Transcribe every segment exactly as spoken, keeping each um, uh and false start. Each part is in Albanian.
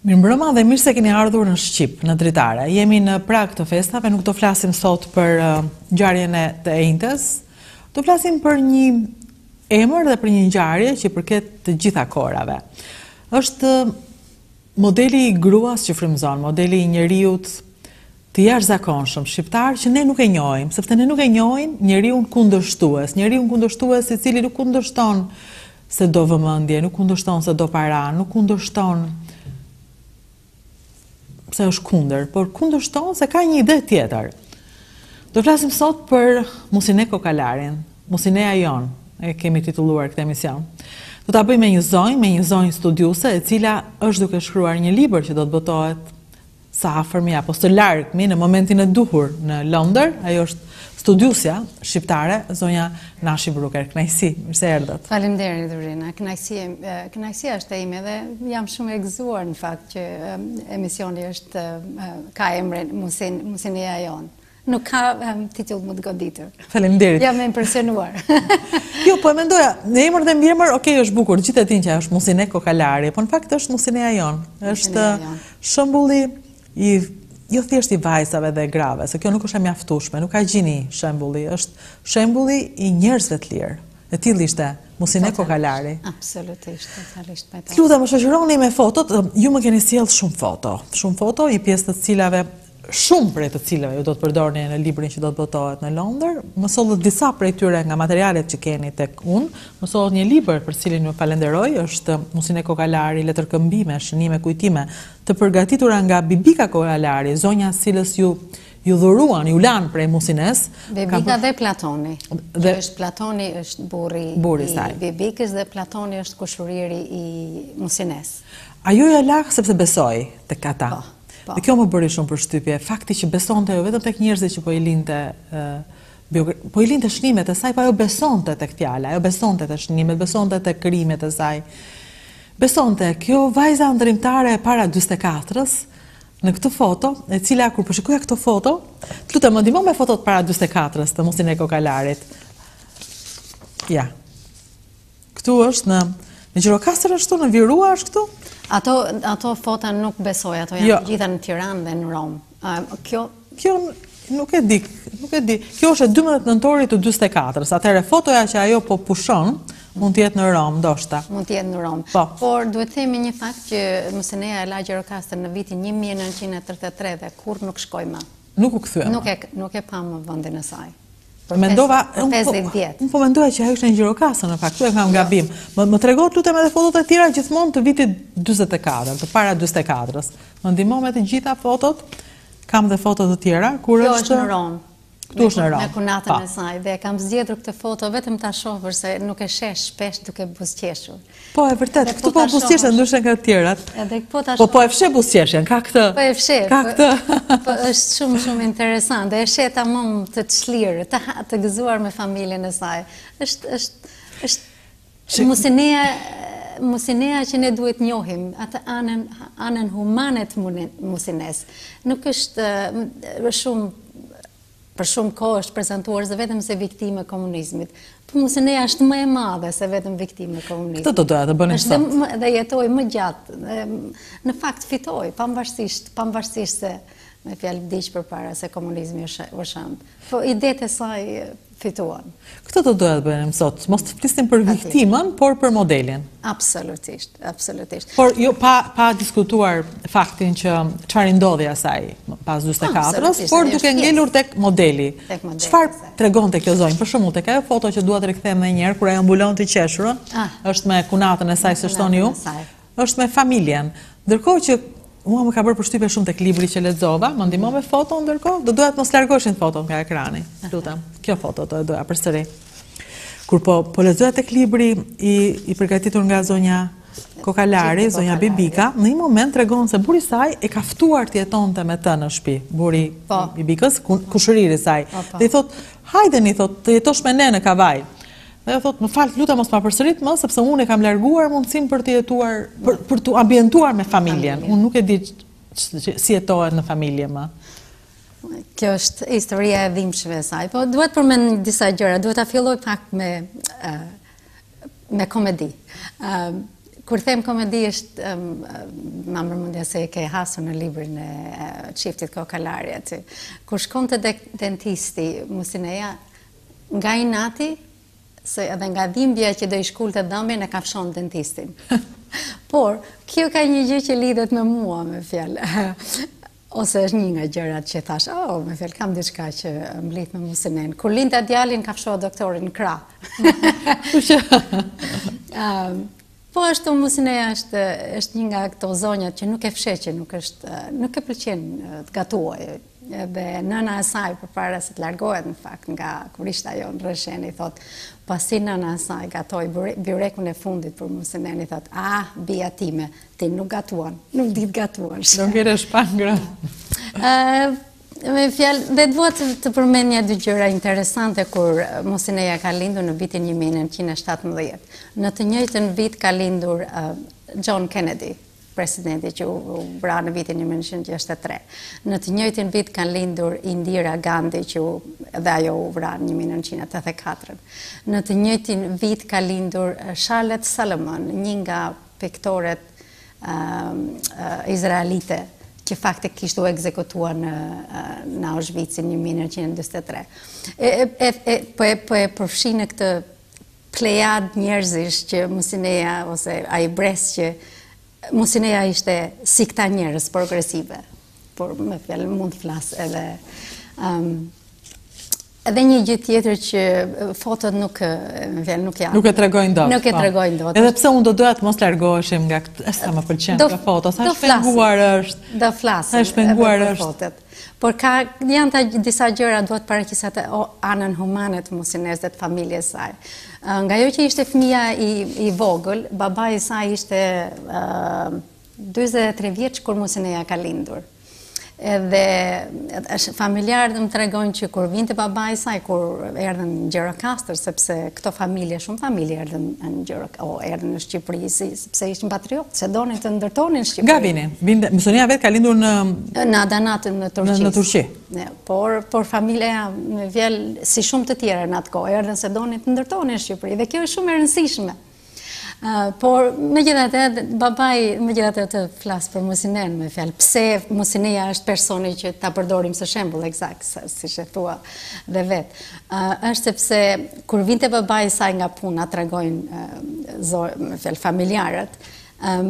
Mirëmbrëma dhe mirë se keni ardhur në Shqip, në Dritare. Jemi në prag të festave, nuk do flasim sot për uh, ngjarjen e të enjtës. Do flasim për një emër dhe për një ngjarje që përket të gjitha kohërave. Është modeli i gruas që frymëzon, modeli i njeriut të jashtëzakonshëm shqiptar që ne nuk e njohim, sepse ne nuk e njohim njeriun kundërshtues, njeriun kundërshtues i cili nuk kundërshton se do vëmendje, nuk kundërshton se do para, nuk kundërshton se është kundër, por kundërshton se ka një ide tjetër. Do flasim sot për Musine Kokalarin, Musineja jon, e kemi titulluar këtë emision. Do ta bëjmë me një zonjë, me një zonjë studiuse, e cila është duke shkruar një libër që do të botohet sa afërmi apo së largmi në momentin e duhur në Londër. Ajo është studiusja shqiptare, zonja Nashi Bruker. Kënaqësi, mirë se erdhët. Faleminderit Dorina. Kënaqësia kënaqësia është ime dhe jam shumë e gëzuar në fakt që emisioni është ka emrin Musineja jon. Nuk ka um, titull më të goditur. Faleminderit. Jam e impresionuar. Jo, po e mendoja, në emër dhe mbiemër, okay, është bukur, gjithë e tin që është Musine Kokalari, po në fakt është Musineja jon. Është shembulli i jo thjesht i vajzave dhe grave, se kjo nuk është e mjaftueshme, nuk ka gjini shembulli, është shembulli i njerëzve të lirë. E tillë ishte Musine Kokalari. Absolutisht, totalisht me ta. Lutem, më shoqëroni me fotot, ju më keni sjell shumë foto, shumë foto i pjesë të cilave shumë prej të cilave ju do të përdorni në librin që do të botohet në Londër. Më sollet disa prej tyre nga materialet që keni tek unë. Më sollet një libër për cilin ju falenderoj, është Musine Kokalari, letërkëmbime, shënime, kujtime, të përgatitura nga Bibika Kokalari, zonja cilës ju ju dhuruan, ju lan prej Musines. Bibika dhe Platoni. Dhe është Platoni është burri burri i Bibikës dhe Platoni është kushëriri i Musines. Ajo ja la sepse besoi tek ata. Po. Dhe kjo më bëri shumë përshtypje, fakti që besonte jo vetëm tek njerëzit që po i linte uh, po i linte shënimet e saj, po ajo besonte tek fjala, ajo besonte te shënimet, besonte tek krimet e saj. Besonte, kjo vajza ndërrimtare para dyzet e katërës, në këtë foto, e cila kur po shikoja këtë foto, të lutem më ndihmo me fotot para dyzet e katërës të Musine Kokalarit. Ja. Këtu është në në Gjirokastër është këtu, në Virua është këtu? Ato, ato fota nuk besoj, ato janë jo. Gjitha në Tiranë dhe në Rom. Uh, kjo... kjo nuk e di, nuk e di. Kjo është e dymbëdhjetë nëntori të dyzet e katërës. Atëherë fotoja që ajo po pushon mund të jetë në Rom, ndoshta. Mund të jetë në Rom. Po. Por duhet themi një fakt që Musineja e la Gjirokastër në vitin një mijë e nëntëqind e tridhjetë e tre dhe kur nuk shkoi më. Nuk u kthye. Nuk e nuk e pa më vendin e saj. Mendova, pesëdhjetë vjet. Unë po mendoja që ajo ishte në Gjirokastër në fakt, e kam gabim. Më, më tregot lutem edhe fotot e tjera gjithmonë të vitit dyzet e katër, të para dyzet e katërës. Më ndihmo me të gjitha fotot. Kam dhe foto të tjera kur Kjo është është në Rom. Këtu është në Rom. Me kunatën e saj dhe kam zgjedhur këtë foto vetëm ta shoh përse nuk e sheh shpesh duke buzëqeshur. Po, e vërtet, këtu po buzëqeshën ndryshe nga të tjerat. Edhe po ta Po po e fsheh buzëqeshën, ka këtë. Po e fsheh. Ka këtë. Po është shumë shumë interesant. E sheh tamam të çlirë, të të gëzuar me familjen e saj. Është është është Musineja Musineja që ne duhet njohim, atë anën anën humane të Musines. Nuk është shumë për shumë kohë është prezantuar se vetëm se viktime e komunizmit. Po Musineja është më e madhe se vetëm viktime e komunizmit. Këtë do doja të bënim sot. Dhe, dhe jetoi më gjatë. Në fakt fitoi, pavarësisht, pavarësisht se me fjalë vdiq përpara se komunizmi u shënd. Po idetë e saj fituan. Këtë do doja të bënim sot. Mos të flisnim për viktimën, por për modelin. Absolutisht, absolutisht. Por jo pa pa diskutuar faktin që çfarë ndodhi asaj pas dyzet e katërës, por duke ngelur tek modeli. Çfarë tregonte kjo zonjë? Për shembull, tek ajo foto që dua të rikthem edhe një herë kur ajo mbulon të qeshurën, është me kunatën e saj, se shtoni ju, është me familjen. Ndërkohë që mua më ka bërë përshtypje shumë tek libri që lexova, më ndihmo me foton ndërkohë, do doja të mos largoshin foton nga ekrani. Lutem. Kjo foto do e doja përsëri. Kur po po lexoja tek libri i i përgatitur nga zonja Kokalari, zonja Bibika, në një moment tregon se burri i saj e ka ftuar të jetonte me të në shtëpi, burri i Bibikës, kushëriri i saj. Dhe i thot, "Hajdeni, thot, të jetosh me ne në kavaj." Dhe ajo thot, "Më fal, lutem mos ma përsërit më, sepse unë e kam larguar mundësinë për të jetuar, për, për të ambientuar me familjen. Unë nuk e di si jetohet në familje më." Kjo është historia e dhimbshme e saj, po duhet përmend disa gjëra, duhet ta filloj pak me uh, me komedi. Uh, Kur them komedi është, ma mërmundja se e ke hasur në librin e Çiftit Kokalari aty. Kur shkon të dentisti, Musineja, nga i nati, se edhe nga dhimbja që do i shkull të dëmbjen e kafshon dentistin. Por, kjo ka një gjë që lidhet me mua, me fjalë. Ose është një nga gjërat që thash, oh, me fjalë kam diçka që mblit me Musinen. Kur linda djalin, kafshoa doktorin në krah. Po ashtu Musineja është, është një nga këto zonjat që nuk e fshet, që nuk, është, nuk e pëlqen të gatuaj. Dhe nëna e saj përpara se të largohet në fakt nga kur ishte ajo në rresheni, thot, pasi nëna e saj gatoi byrekun e fundit për Musinen, i thot, ah, bija time, ti nuk gatuan, nuk dit gatuan. Nuk e shpangra. Me fjalë, dhe dua të, të përmend një dy gjëra interesante kur Musineja ka lindur në vitin një mijë e nëntëqind e shtatëmbëdhjetë. Në të njëjtën vit ka lindur uh, John Kennedy, presidenti që u vra në vitin një mijë e nëntëqind e gjashtëdhjetë e tre. Në të njëjtin vit ka lindur Indira Gandhi që u, dhe ajo u vra në një mijë e nëntëqind e tetëdhjetë e katër. Në të njëjtin vit ka lindur Charlotte Salomon, një nga piktoret uh, uh, izraelite që faktikisht u ekzekutua në, në Auschwitz në një mijë e nëntëqind e njëzet e tre. E, e, e, po, e, po e përfshin në këtë plejad njerëzish që Musineja, ose a i bres që Musineja ishte si këta njerëz progresive, por me fjallë mund të flasë edhe... Um, Edhe një gjë tjetër që fotot nuk nuk janë. Nuk e tregojnë dot. Nuk e tregojnë dot. Edhe pse unë do doja të mos largoheshim nga këtë, sa më pëlqen këto foto, sa shpenguar është. Do flasim. Sa shpenguar është. Por ka janë ta disa gjëra duhet paraqiset anën humane të Musines dhe të familjes saj. Nga ajo që ishte fëmia i i vogël, babai i saj ishte uh, dyzet e tre vjeç kur Musineja ka lindur. Edhe familjarët më tregojnë që kur vinte babai i saj, kur erdhën në Gjirokastër, sepse këto familje, shumë familje erdhën në Gjirokastër, o erdhën në Shqipëri, sepse ishin patriotë, se donin të ndërtonin Shqipëri. Nga vini? Musineja vetë ka lindur në... Në Adanatën në Turqi. Në Turqi. Por, por familja me vjell, si shumë të tjera në atë kohë, erdhën se donin të ndërtonin Shqipëri, dhe kjo është shumë e rëndësishme. Uh, por me gjithatë, babai me gjithatë të flasë për Musinen, me fjalë, pse Musineja është personi që ta përdorim së shembull eksakt, si që thua dhe vetë. Uh, është sepse kur vinte babai i saj nga puna, tregojnë uh, me fjalë familjarët, um,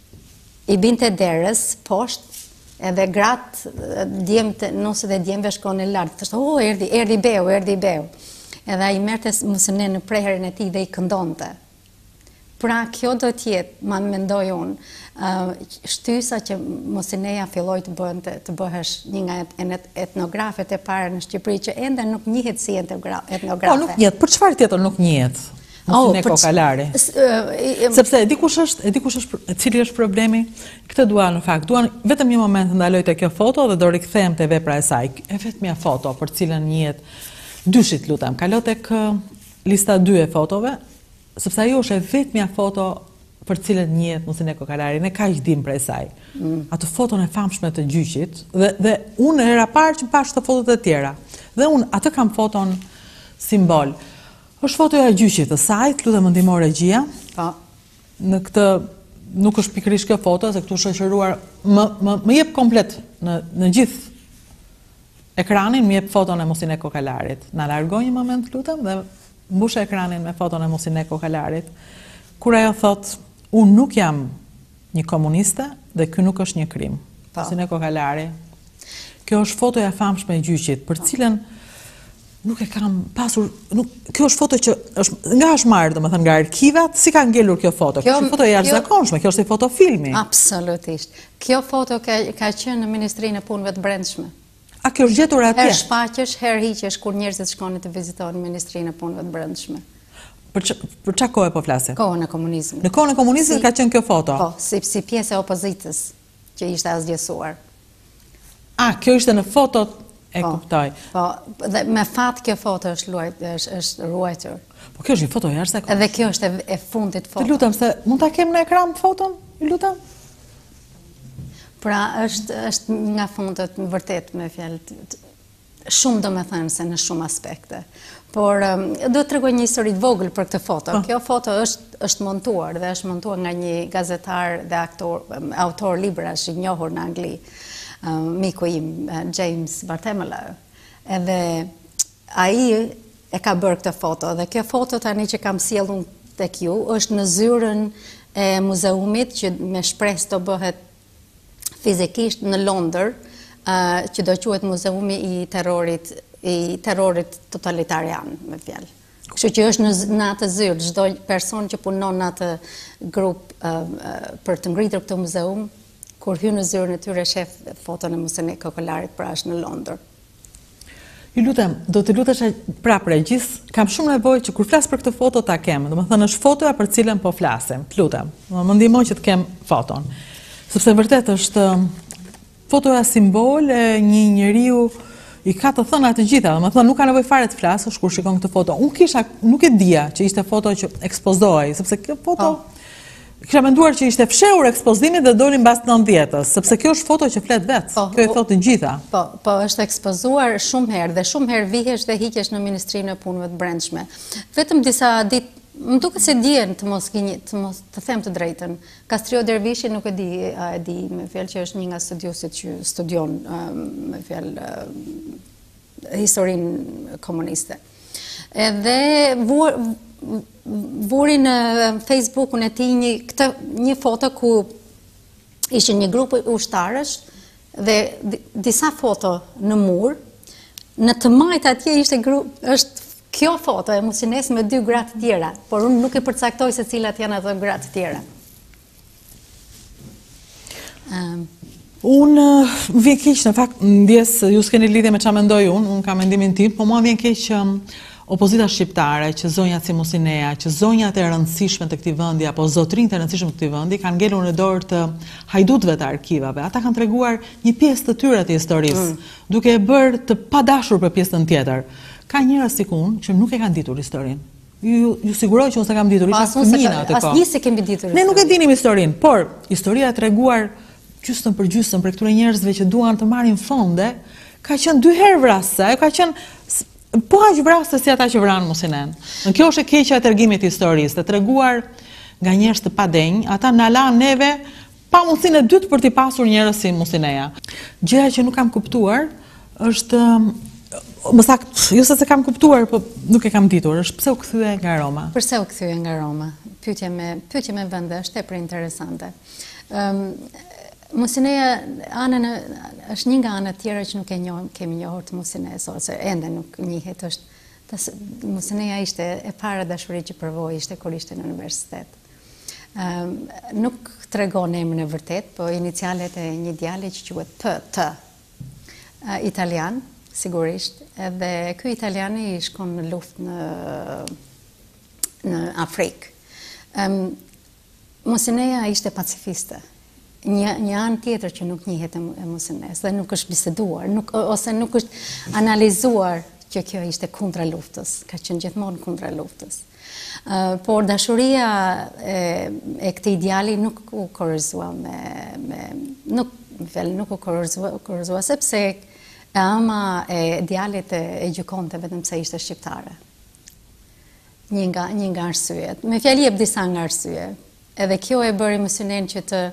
i binte derës poshtë, edhe gratë djemtë, nëse dhe djemve shkone lartë, thështë, oh, erdi, erdi beu, erdi beu. Edhe a i merte Musinen në preherin e tij dhe i këndonte. Pra, kjo do tjetë, ma mendoj unë, uh, shtysa që Musineja filloj të, bënte, të bëhesh një nga etnografet e pare në Shqipëri, që ende nuk njihet si etnografe. Po, nuk njihet. Për çfarë tjetër nuk njihet? Musine oh, Kokalari. Uh, Sepse, e dikush është, e dikush është, cili është problemi? Këtë dua në fakt, duan vetëm një moment të ndaloj të kjo foto dhe do rikthehem te vepra e saj. E vetmja foto për cilën njihet, dyshit lutem, kalo tek lista dy e fotove, sepse ajo është e vetmja foto për cilën njihet Musine Kokalari, ne kaq dim prej saj. Mm. Atë foton e famshme të gjyqit, dhe, dhe unë era parë që pash të fotot e tjera. Dhe unë atë kam foton simbol. Është fotoja e gjyqit të saj, të lutem më ndihmo regjia. Po. Në këtë nuk është pikërisht kjo foto, se këtu shoqëruar më më, më jep komplet në në gjithë ekranin, më jep foton e Musine Kokalarit. Na largoj një moment, lutem, dhe mbush ekranin me foton e Musine Kokalarit, kur ajo thot, unë nuk jam një komuniste dhe ky nuk është një krim. Pa. Musine Kokalari. Kjo është fotoja famshme e gjyqit, për cilën nuk e kam pasur, nuk, kjo është foto që është nga është marrë, domethënë nga arkivat, si ka ngelur kjo foto? Kjo është foto e jashtëzakonshme, kjo është një foto filmi. Absolutisht. Kjo foto ka, ka qenë në Ministrinë e Punëve të Brendshme. A kjo është gjetur atje? Her shfaqesh, her hiqesh kur njerëzit shkonin të vizitonin Ministrinë e Punëve të Brendshme. Për çfarë kohë po flasë? Kohën e komunizmit. Në kohën e komunizmit si, ka qenë kjo foto? Po, si, si pjesë e opozitës që ishte asgjësuar. A, kjo ishte në fotot e po, kuptoj. Po, dhe me fat kjo foto është, luajt, është, është ruajtur. Po kjo është një foto jashtëzakonshme. Edhe kjo është e, e fundit foto. Të lutem se mund ta kem në ekran foton? Ju lutem. Pra, është, është nga fondet, në vërtet, me fjalë, shumë do me thënë se në shumë aspekte. Por do të tregoj një histori të vogël për këtë foto. Kjo foto është është montuar dhe është montuar nga një gazetar dhe aktor, autor librash i njohur në Angli, miku im James Bartholomew. Edhe ai e ka bërë këtë foto dhe kjo foto tani që kam sjellur tek ju është në zyrën e muzeumit që me shpresë të bëhet fizikisht në Londër, që do quhet Muzeumi i Terrorit i terrorit totalitarian, me fjalë. Kështu që është në atë zyrë, çdo person që punon në atë grup për të ngritur këtë muzeum, kur hyn në zyrën e tyre shef foton e Musenit Kokolarit pra është në Londër. Ju lutem, do të lutesh prapë regjis, kam shumë nevojë që kur flas për këtë foto ta kem, domethënë është fotoja për cilën po flasim. Të lutem, më ndihmo që të kem foton. Sepse vërtet është fotoja simbol e një njeriu i ka të thëna të gjitha, më thënë nuk ka nevojë fare të flasësh kur shikon këtë foto. Unë kisha, nuk e dija që ishte foto që ekspozohej, sepse kjo foto kisha menduar që ishte fshehur ekspozimit dhe doli mbas nëntëdhjetës, sepse kjo është foto që flet vetë. Kjo e thotë të gjitha. Po, po është ekspozuar shumë herë dhe shumë herë vihesh dhe hiqesh në Ministrinë e Punëve të Brendshme. Vetëm disa ditë më duket se dihen të mos të mos të them të drejtën. Kastrio Dervishi nuk e di, a e di me fjalë që është një nga studiosit që studion me fjalë historinë komuniste. Edhe vuri në Facebookun e tij një këtë një foto ku ishin një grup ushtarësh dhe disa foto në mur. Në të majtë atje ishte grup është kjo foto e Musines me dy gra të tjera, por unë nuk e përcaktoj se cilat janë ato gra të tjera. Um. Unë më vjen keq, në fakt, ndjes, ju s'keni lidhje me çfarë mendoj unë, unë kam mendimin tim, po mua vjen keq që opozita shqiptare, që zonjat si Musinea, që zonjat e rëndësishme të këtij vendi apo zotrinjtë e rëndësishme të këtij vendi kanë ngelur në dorë të hajdutëve të arkivave. Ata kanë treguar një pjesë të tyre të historisë, mm. duke e bërë të padashur për pjesën tjetër. Ka njerëz si unë që nuk e kanë ditur historinë. Ju, ju siguroj që unë s'e kam ditur, isha fëmijë atë kohë. Asnjë s'e kemi ditur. Ne nuk e dinim historinë, por historia e treguar gjysmë për gjysmë për këtyre njerëzve që duan të marrin fonde, ka qenë dy herë vrasë, ka qenë po aq vrasë si ata që vranë Musinen. Në kjo është e keqja e tregimit të historisë, të treguar nga njerëz të padenj, ata na lanë neve pa mundësinë e dytë për t'i pasur njerëz si Musineja. Gjëja që nuk kam kuptuar është më saktë, jo se se kam kuptuar, po nuk e kam ditur, është pse u kthye nga Roma. Pse u kthye nga Roma? Pyetje me pyetje me vende, është tepër interesante. Ëm Musineja anën është një nga anët tjera që nuk e njohim, kemi njohur të Musines, ose ende nuk njihet, është Musineja ishte e para dashuri që provoi ishte kur ishte në universitet. Um, nuk tregon emrin e vërtet, po inicialet e një djale që quhet P T. Uh, italian, sigurisht, edhe ky italiani shkon në luftë në në Afrikë. Um, Musineja ishte pacifiste. Një, një anë tjetër që nuk njihet e Musines dhe nuk është biseduar, nuk, ose nuk është analizuar që kjo ishte kundra luftës, ka qenë gjithmonë kundra luftës. Uh, por dashuria e, e këtij ideali nuk u korrezua me, me nuk, vel, nuk u korrezua, korrezua sepse e ama e djalit e, e gjykonte vetëm se ishte shqiptare. Një nga, një nga arsyet. Me fjalë jep disa nga arsye. Edhe kjo e bëri Musinen që të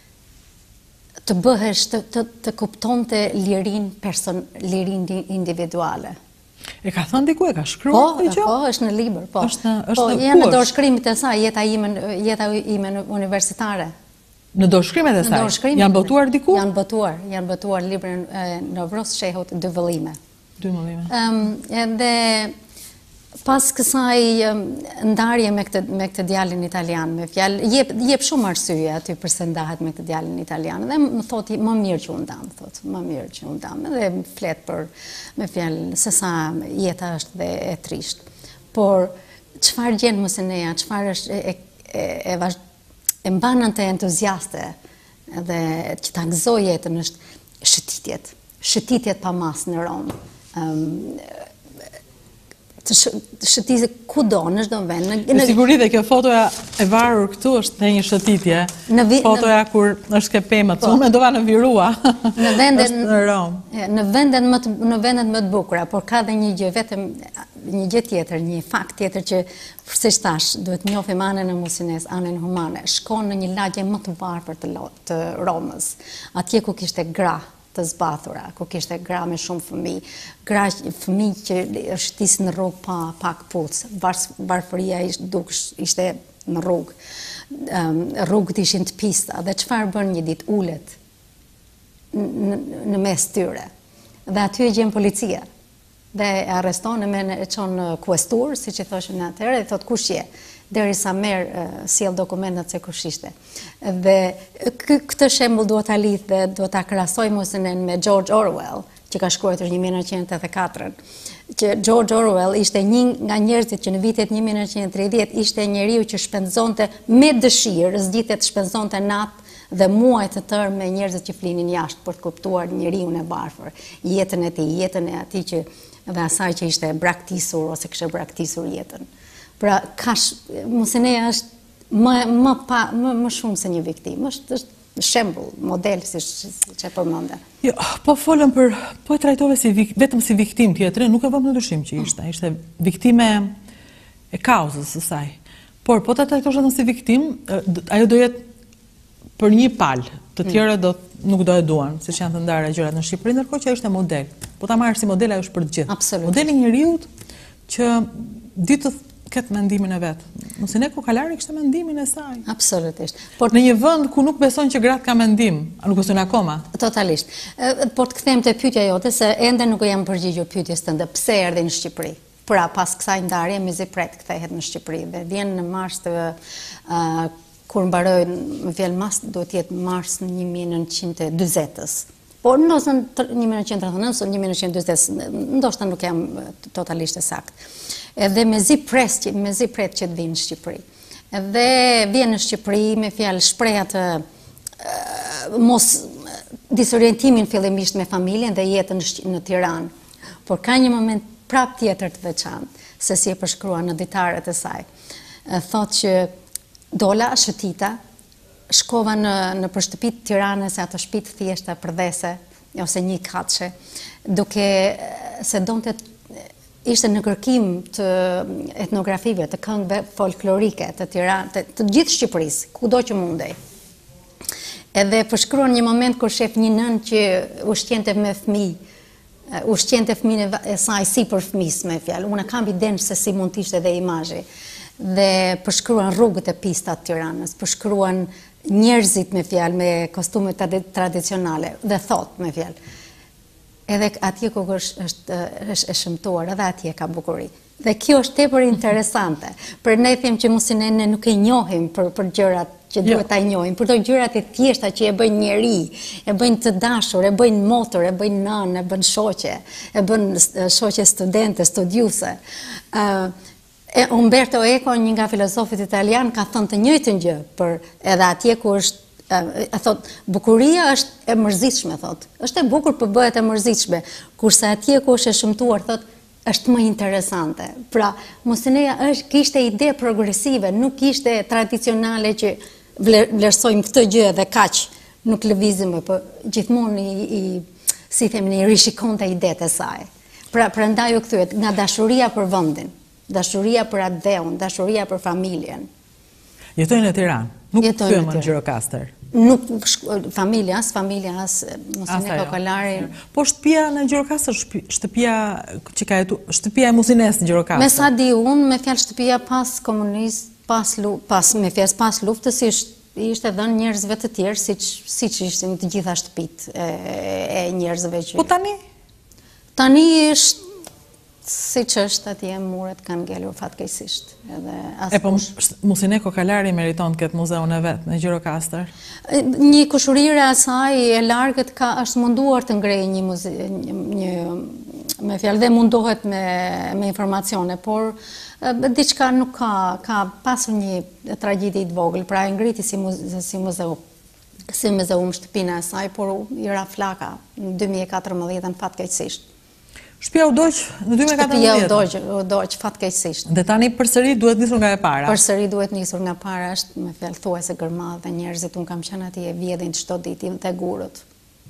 të bëhesh, të, të, të kuptonte lirin, person, lirin individuale. E ka thënë diku, e ka shkruar? Po, po, është në libër, po. Është, është po, në janë në dorëshkrimit e saj, jeta ime, jeta ime universitare. Në dorëshkrimet e saj? Janë botuar diku? Janë botuar, janë botuar librin në Vros Shehut dy vëllime. Dy vëllime. Um, edhe pas kësaj ndarje me këtë, me këtë djalin italian, me fjalë, jep, jep shumë arsye aty përse ndahet me këtë djalin italian. Dhe më thoti, më mirë që unë ndam, thot, më mirë që unë ndam. Dhe më flet për, me fjalë, se sa jeta është dhe e trisht. Por, çfarë gjen Musineja, çfarë është e, e, e, e, e mbanën të entuziaste dhe që ta gëzoj jetën është shëtitjet. Shëtitjet pa mas në Romë. Um, të shëtitje kudo, në çdo vend. Me siguri dhe kjo fotoja e varur këtu është në një shëtitje. Fotoja kur është ke pemët, unë mendova në Virua. Në vendet në Rom. Në vendet më të në vendet më të bukura, por ka dhe një gjë vetëm një gjë tjetër, një fakt tjetër që përse thash, duhet njohim anën e Musines, anën humane. Shkon në një lagje më të varfër të, të Romës, atje ku kishte gra të zbathura, ku kishte gra me shumë fëmijë, gra fëmijë që është tisë në rrugë pa pak pucë, varfëria ishte në rrugë, um, rrugët ishin të pista, dhe çfarë bën një ditë ulet në, në mes tyre, dhe aty e gjen policia, dhe e arreston e me e çon në kuestur, si që thoshin atëherë, dhe thot kush je, derisa merë sjell dokumentat se kush ishte. Dhe këtë shembull duhet ta lidh dhe duhet ta krahasoj Musinen me George Orwell, që ka shkruar në mille nëntëqind e tetëdhjetë e katër, që George Orwell ishte një nga njerëzit që në vitet mille nëntëqind e tridhjetë ishte njeriu që shpenzonte me dëshirë, zgjidhte të shpenzonte natë dhe muaj të tërë me njerëzit që flinin jashtë për të kuptuar njeriun e varfër, jetën e tij, jetën e atij që dhe asaj që ishte braktisur ose kishte braktisur jetën. Pra, kash, Musineja është më, më, pa, më, më shumë se një viktim, është, është shembull, model, si që e përmenda. Jo, po folëm për, po e trajtove si, vetëm si viktim tjetër, nuk e vëm në dyshim që ishte, ishte viktime e kauzës së saj. Por, po të trajtosh vetëm si viktim, ajo do jetë për një palë, të tjera do, nuk do e duan, si që janë të ndarë gjërat në Shqipëri, ndërkohë që ajo ishte model. Po ta marrë si model, ajo është për të gjithë. Absolut. Modeli njeriut që ditë këtë mendimin e vetë. Musine Kokalari kështë mendimin e saj. Absolutisht. Por në një vend ku nuk beson që gratë ka mendim, a nuk beson akoma? Totalisht. Por të kthejmë të pyetja jote, se ende nuk e jam përgjigjur pyetjes tënde, pse erdhi në Shqipëri? Pra, pas kësaj ndarje, Mizipret kthehet në Shqipëri dhe vjen në mars të uh, kur mbaroi më vjen mas, do të jetë mars në mille nëntëqind e dyzetës. Por ndoshta në mille nëntëqind e tridhjetë e nëntë ose mille nëntëqind e dyzet, ndoshta nuk jam totalisht e saktë. Edhe me zi pres që me zi pret që të vinë në Shqipëri. Edhe vjen në Shqipëri me fjalë shpreha të uh, mos disorientimin fillimisht me familjen dhe jetën në, në Tiranë. Por ka një moment prap tjetër të veçantë, se si e përshkruan në ditaret e saj. Thotë që dola shëtita, shkova në, në përshtëpit Tiranës, ato shtëpit thjeshta përdhese, ose një katëshe, duke se donte ishte në kërkim të etnografive, të këngëve folklorike të Tiranë, të, të gjithë Shqipërisë, kudo që mundej. Edhe përshkruan një moment kur shef një nën që ushqente me fëmijë, ushqente fëmijën e saj si për fëmis me fjalë. Unë kam idenë se si mund të ishte edhe imazhi. Dhe përshkruan rrugët e pistat të Tiranës, përshkruan njerëzit me fjalë me kostume tradicionale dhe thot me fjalë. Edhe atje ku është, është, është e shëmtuar, edhe atje ka bukuri. Dhe kjo është tepër interesante. Për ne them që Musinen ne nuk e njohim për, për gjërat që duhet jo. Ta njohim, për to gjërat e thjeshta që e bëjnë njeri, e bëjnë të dashur, e bëjnë motër, e bëjnë nënë, e bëjnë shoqe, e bëjnë shoqe studente, studiuse. Uh, e Umberto Eco, një nga filozofit italian, ka thënë të njëjtën gjë, për edhe atje ku është e thot, bukuria është e mërzitshme, thot. Është e bukur për bëhet e mërzitshme, kurse atje ku është e shëmtuar, thot, është më interesante. Pra, Musineja është kishte ide progresive, nuk kishte tradicionale që vlerësojmë këtë gjë dhe kaq nuk lëvizim, por gjithmonë i, i si themi, i rishikonte idetë e saj. Pra, prandaj u kthyehet nga dashuria për vendin, dashuria për atë dheun, dashuria për familjen. Jetojnë në Tiranë, nuk kthyen në Gjirokastër. Nuk familja, as familja, as Musine Kokalari. Po shtëpia në Gjirokastër, shtëpia që ka jetu, shtëpia e Musines në Gjirokastër. Me sa di unë, me fjalë shtëpia pas komunist, pas pas me fjalë pas luftës, ishte dhënë njerëzve të tjerë, siç siç ishin të gjitha shtëpitë e, e njerëzve që. Po tani? Tani është si që është atje muret kanë ngelur fatkeqësisht. E po Musine Kokalari meriton këtë muzeun e vetë në Gjirokastër? Një kushurire asaj e largët ka është munduar të ngrejë një muze, një, një me fjalë dhe mundohet me, me informacione, por diçka nuk ka, ka pasur një tragjedi të vogël, pra e ngriti si, muze, si muzeu, si muzeum shtëpinë e saj, por i ra flaka në dy mijë e katërmbëdhjetë fatkeqësisht. Shtëpia u doq në dy mijë e katërmbëdhjetë. Shtëpia u doq fatkeqësisht. Dhe tani përsëri duhet nisur nga e para. Përsëri duhet nisur nga para, është me fjalë thuajse gërmadh dhe njerëzit, unë kam qenë atje vjedhin çdo ditë te gurët.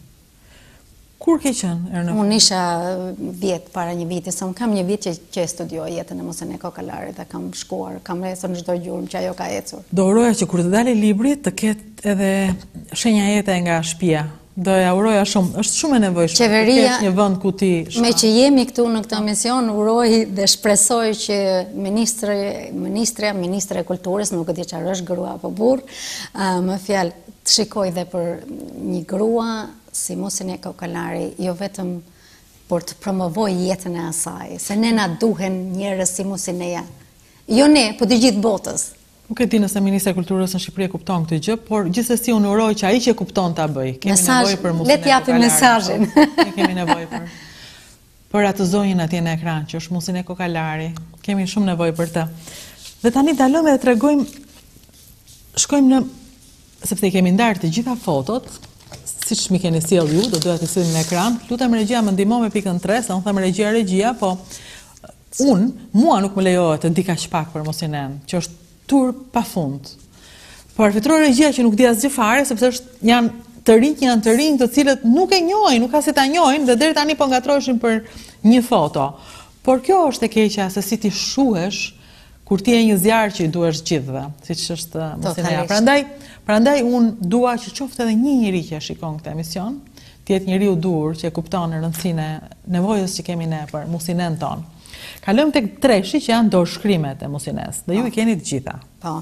Kur ke qenë, Erna? Unë isha vjet para një viti, se unë kam një vit që, që studioj jetën e Mosenekë Kokalarit dhe kam shkuar, kam ecur në çdo gjurmë që ajo ka ecur. Do uroja që kur të dalë libri të ketë edhe shenja jete nga shtëpia. Do ja uroja shumë, është shumë e nevojshme. Qeveria, të kesh një vend ku ti shka. Me që jemi këtu në këtë emision, uroj dhe shpresoj që ministre, ministre, ministre e kulturës, nuk e di çfarë është grua apo burr, uh, më fjalë të shikoj dhe për një grua si Mosenekë Kokalari, jo vetëm për të promovoj jetën e asaj, se ne na duhen njerëz si Moseneja. Jo ne, po të gjithë botës. Nuk e di nëse Ministri i Kulturës në Shqipëri e kupton këtë gjë, por gjithsesi unë uroj që ai që kupton ta bëj. Kemi nevojë për Mosenekë. Le të japim mesazhin. Ne kemi nevojë për për atë zonjën atje në ekran, që është Mosenekë Kokalari. Kemi shumë nevojë për të. Dhe tani dalojmë dhe tregojmë, shkojmë në, sepse i kemi ndarë të gjitha fotot, siç mi keni sjell ju, do doja të sillim në ekran. Lutem regjia më ndihmo me pikën tre, se unë them regjia regjia, po unë, mua nuk më lejohet të di kaq pak për Mosenekën, që është tur pa fund. Por fitroj regjia që nuk di asgjë fare, sepse është janë të rinj, janë të rinj të cilët nuk e njohin, nuk ka si ta njohin, dhe deri tani po ngatroheshin për një foto. Por kjo është e keqja, se si ti shuhesh kur ti je një zjarr që i duhesh gjithëve, siç është Mosenekëja. Prandaj, prandaj unë dua që qoftë edhe një njeri që shikon këtë emision, të jetë njeriu dur që e kupton rëndësinë e nevojës që kemi ne për Mosenekën tonë. Kalojmë tek treshi që janë dorëshkrimet e Mosenekës, dhe ju i keni të gjitha. Po.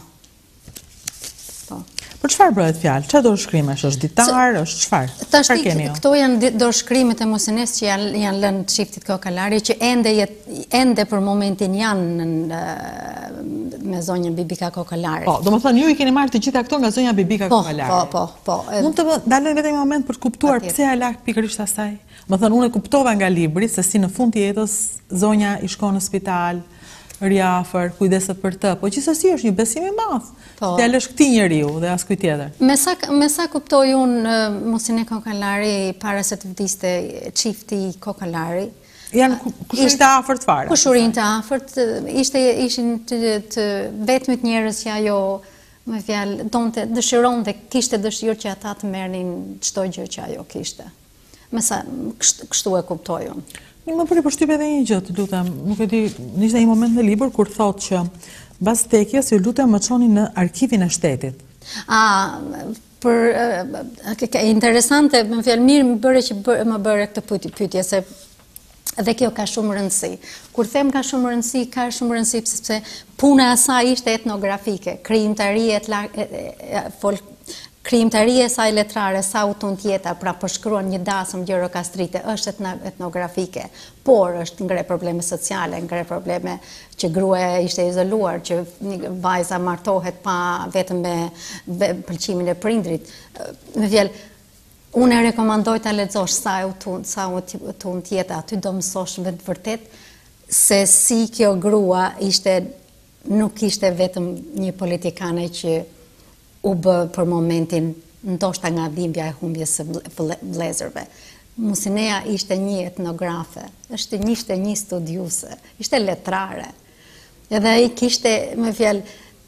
Po. Për çfarë bëhet fjalë? Çfarë dorëshkrimesh? Është ditar, është çfarë? Tash këto janë dorëshkrimet e Mosenekës që janë janë lënë çiftit Kokalari, që ende ende për momentin janë në, me zonjën Bibika Kokalari. Po, domethënë ju i keni marrë të gjitha këto nga zonja Bibika Kokalari. Po, po, po, po. Mund të dalojmë vetëm një moment për të kuptuar pse ja la pikërisht asaj. Më thënë, unë e kuptova nga libri se si në fund të jetës zonja i shkon në spital, riafër, kujdeset për të, po gjithsesi është një besim i madh. Të ja lësh këtij njeriu dhe as kujt tjetër. Me sa me sa kuptoj unë, Mosenekë Kokalari para se të vdiste çifti Kokalari, janë kushurinë të afërt fare. Kushurinë të afërt, ishte ishin të, të vetmit njerëz që ajo, me fjalë, donte, dëshironte, kishte dëshirë që ata të merrnin çdo gjë që ajo kishte. Me sa kështu e kuptoj unë. Më bëri përshtypje edhe një gjë, të lutem, nuk e di, ishte një moment në libër kur thotë që mbas vdekjes ju lutem më çoni në arkivin e shtetit. A, për interesante, më fjalë mirë më bëre që më bëre këtë pyetje, se dhe kjo ka shumë rëndësi. Kur them ka shumë rëndësi, ka shumë rëndësi sepse puna e saj ishte etnografike, krijimtaria e folk Krijimtaria e saj letrare, sa u tund jeta, pra përshkruan një dasëm Gjirokastrite, është etnografike, por është ngre probleme sociale, ngre probleme që gruaja ishte izoluar, që një vajza martohet pa vetëm me pëlqimin e prindrit. Me fjalë, unë e rekomandoj ta lexosh sa u tund, sa u tund jeta, aty do mësosh me të vërtet se si kjo grua ishte, nuk ishte vetëm një politikane që u bë për momentin ndoshta nga dhimbja e humbjes së vëllezërve. Mosenekëja ishte një etnografe, ishte një, ishte një studiuse, ishte letrare. Edhe ai kishte, me fjalë,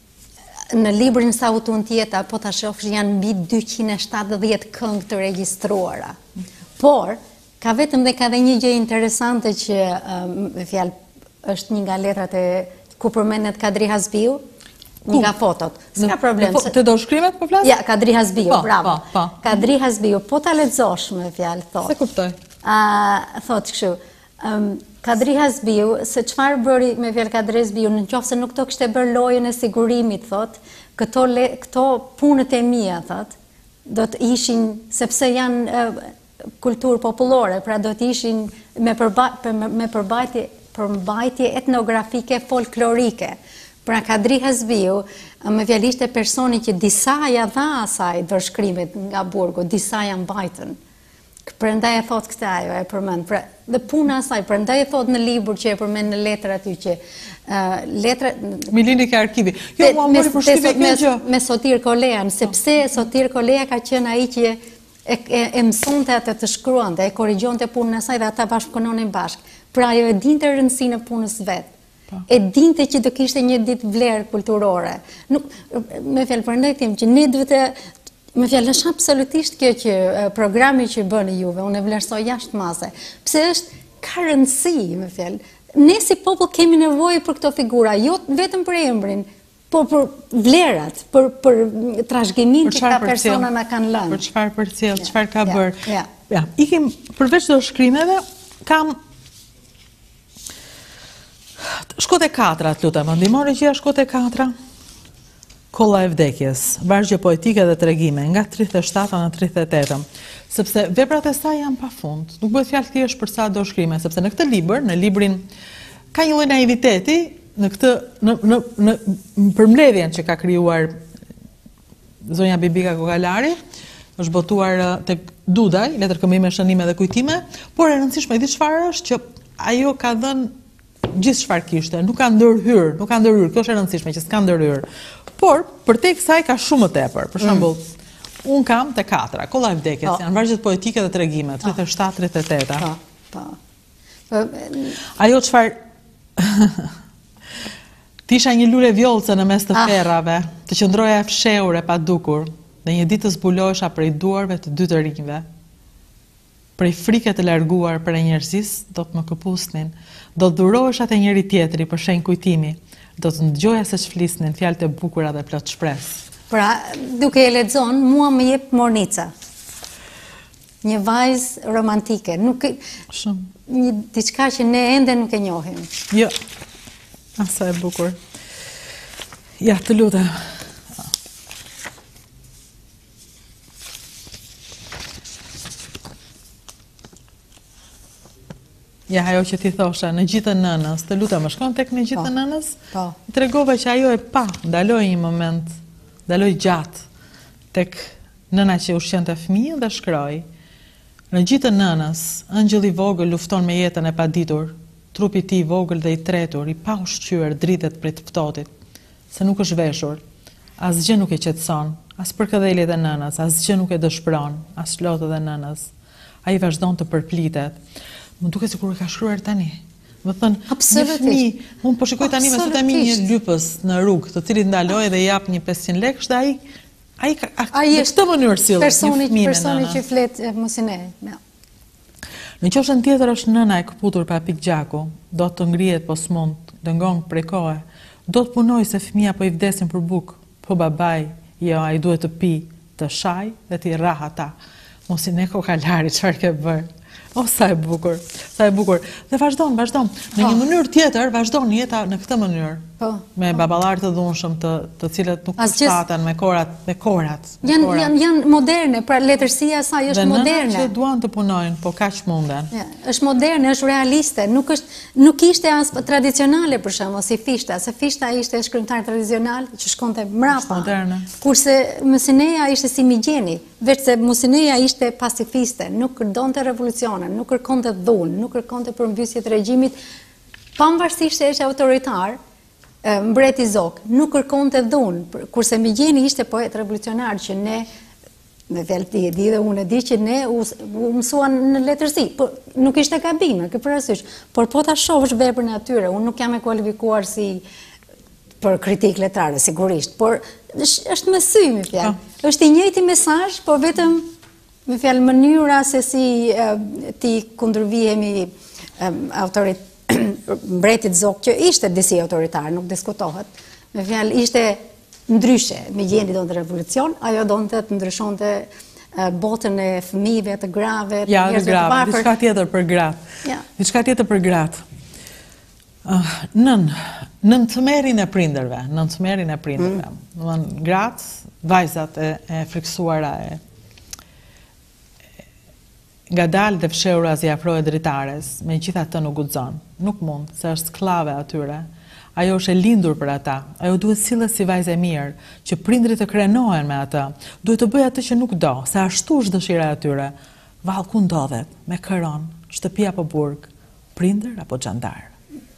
në librin Sa u tund jeta, po ta shofsh janë mbi dyqind e shtatëdhjetë këngë të regjistruara. Por ka vetëm dhe ka dhe një gjë interesante që, me fjalë, është një nga letrat e ku përmendet Kadri Hasbiu, nga fotot. S'ka problem. Të dorëshkrimet po flas? Ja, Kadri Hasbiu, bravo. Kadri Hasbiu, po ta lexosh me fjalë thot. Se kuptoj. A thot kështu. Kadri Hasbiu, se çfarë bëri me fjalë Kadri Hasbiu, nëse nuk do kishte bërë lojën e sigurimit, thot, këto këto punët e mia, thot, do të ishin, sepse janë kulturë popullore, pra do të ishin me me përbajtje përmbajtje etnografike folklorike. Pra Kadri Hasbiu, me fjalë ishte personi që disa ja dha asaj dorëshkrimet nga burgu, disa ja mbajtën. Prandaj e thot këtë ajo, e përmend. Pra, dhe puna asaj, prandaj e thot në libër që e përmend në letër aty që uh, letra Milini ke arkivi. Jo, mua mori përshtypje kjo gjë. Me Sotir Kolean, sepse Sotir Kolea ka qenë ai që e, e, e mësonte atë të shkruante, e korrigjonte punën e saj dhe ata bashkëpunonin bashkë. Pra ajo e dinte rëndësinë e punës vetë. E dinte që do kishte një ditë vlerë kulturore. Nuk, me fjalë përndaj tim, që ne duhet të, me fjalë është absolutisht kjo që programi që bëni juve, unë e vlerësoj jashtë mase. Pse është ka rëndësi, me fjalë. Ne si popull kemi nevojë për këto figura, jo vetëm për emrin, por për vlerat, për, për trashëgiminë që ka persona na kanë lënë. Për çfarë përcjell, çfarë ka bërë. Ja, ikim përveç të shkrimeve, kam Shkote katra, të lutem, ndihmoni që ja Shkote katra, Kolla e vdekjes, vargje poetike dhe tregime, nga tridhjetë e shtatë në tridhjetë e tetë, sepse veprat e saj janë pafund. Nuk bëhet fjalë thjesht për sa do shkrime, sepse në këtë libër, në librin ka një lloj naiviteti në këtë në në në përmbledhjen që ka krijuar zonja Bibika Kokalari, është botuar tek Dudaj, letër këmbime, shënime dhe kujtime, por e rëndësishme di çfarë është që ajo ka dhënë gjithë çfarë kishte, nuk ka ndërhyr, nuk ka ndërhyr, kjo është e rëndësishme që s'ka ndërhyr. Por përtej kësaj ka shumë më tepër. Për shembull, mm. un kam te katra, Kolla e vdekjes, oh. janë vargjet poetike dhe tregime, tridhjetë e shtatë tridhjetë e tetë. Po. Po. Ajo çfarë Ti isha një lule vjollce në mes të ferrave, të qëndroja e fshehur e padukur, dhe një ditë të zbulohesha prej duarve të dy të rinjve. Prej frike të larguar për e njerëzis, do të më këpusnin, do të dhurohesha te njëri tjetri për shenjë kujtimi, do të ndëgjoja se ç'flisnin fjalët e bukura dhe plot shpresë. Pra, duke e lexon, mua më jep Mornica. Një vajzë romantike, nuk shumë një diçka që ne ende nuk e njohim. Jo. Asa e bukur. Ja, të lutem. Ja, ajo që ti thosha, në gjitë nënës, të lutem, më shkon tek në gjitë nënës? Po. Të regove që ajo e pa, ndaloj një moment, ndaloj gjatë, tek nëna që ushqen të fëmijën dhe shkroj. Në gjitë nënës, ëngjëlli vogël lufton me jetën e paditur, trupi ti vogël dhe i tretur, i pa ushqyer dridhet prej të ftohtit, se nuk është veshur, asgjë nuk e qetëson, as përkëdheljet e nënës, asgjë nuk e dëshpëron, as lotët e nënës. Ai vazhdon të përplitet. Më duke sikur e ka shkruar tani. Më thënë, një fëmijë, unë po shikoj tani me sytë e mi një lypës në rrugë, të cilit ndaloj dhe jap një pesëqind lekë, dhe ai ai ka në këtë mënyrë sill një fëmijë. Personi që flet mos i ne. Në qofshën tjetër është nëna e këputur pa pikë gjaku, do të ngrihet po s'mund, dëngon prej kohe, do të punoj se fëmia po i vdesin për bukë, po babai, jo, ai duhet të pi, të shaj dhe të i rrah ata. Mos i ne Kokalari, çfarë ke bërë? O, sa e bukur, sa e bukur. Dhe vazhdon, vazhdon. Në një mënyrë tjetër, vazhdon jeta në këtë mënyrë. Me baballar të dhunshëm, të cilët nuk përshtaten me korat, me korat. Janë moderne, pra letërsia saj është moderne. Dhe nëna që duan të punojnë, po kaq munden. Është moderne, është realiste, nuk ishte as tradicionale për shembull si Fishta, se Fishta ishte shkrimtar tradicional që shkonte mrapa. Kurse Mosineja ishte si Migjeni, veç se Mosineja ishte pacifiste, nuk kërkonte revolucione, nuk kërkonte dhunë, nuk kërkonte përmbysje të regjimit, pavarësisht se ishte autoritar. Mbreti Zok, nuk kërkonte dhunë, kurse Migjeni ishte poet revolucionar që ne, me fjalë ti e di dhe unë e di që ne u mësuan në letërsi, nuk ishte gabime, ke parasysh, por po ta shohësh veprën e atyre, unë nuk jam e kualifikuar si për kritik letrare, sigurisht, por është me sy, me fjalë. Është i njëjti mesazh, po vetëm me fjalë mënyra se si ti kundërvihemi autoritet mbretit Zok, që ishte disi autoritar, nuk diskutohet, me fjalë ishte ndryshe, Migjeni donte revolucion, ajo donte të ndryshonte botën e fëmijëve, të grave, të njerëzve të varfër. Diçka tjetër për gratë. Diçka tjetër për gratë. Nën, nën tmerrin e prindërve, nën tmerrin e prindërve. Domethënë gratë, vajzat e friksuara e nga dalë dhe fshehura si afrohet dritares, me gjitha të nuk guxon. Nuk mund, se është sklave atyre. Ajo është e lindur për ata. Ajo duhet sillet si vajzë e mirë, që prindrit të krenohen me atë. Duhet të bëjë atë që nuk do, se ashtu është dëshira e atyre. Vallë ku ndodhet, me këron, shtëpi apo burg, prindër apo xhandar.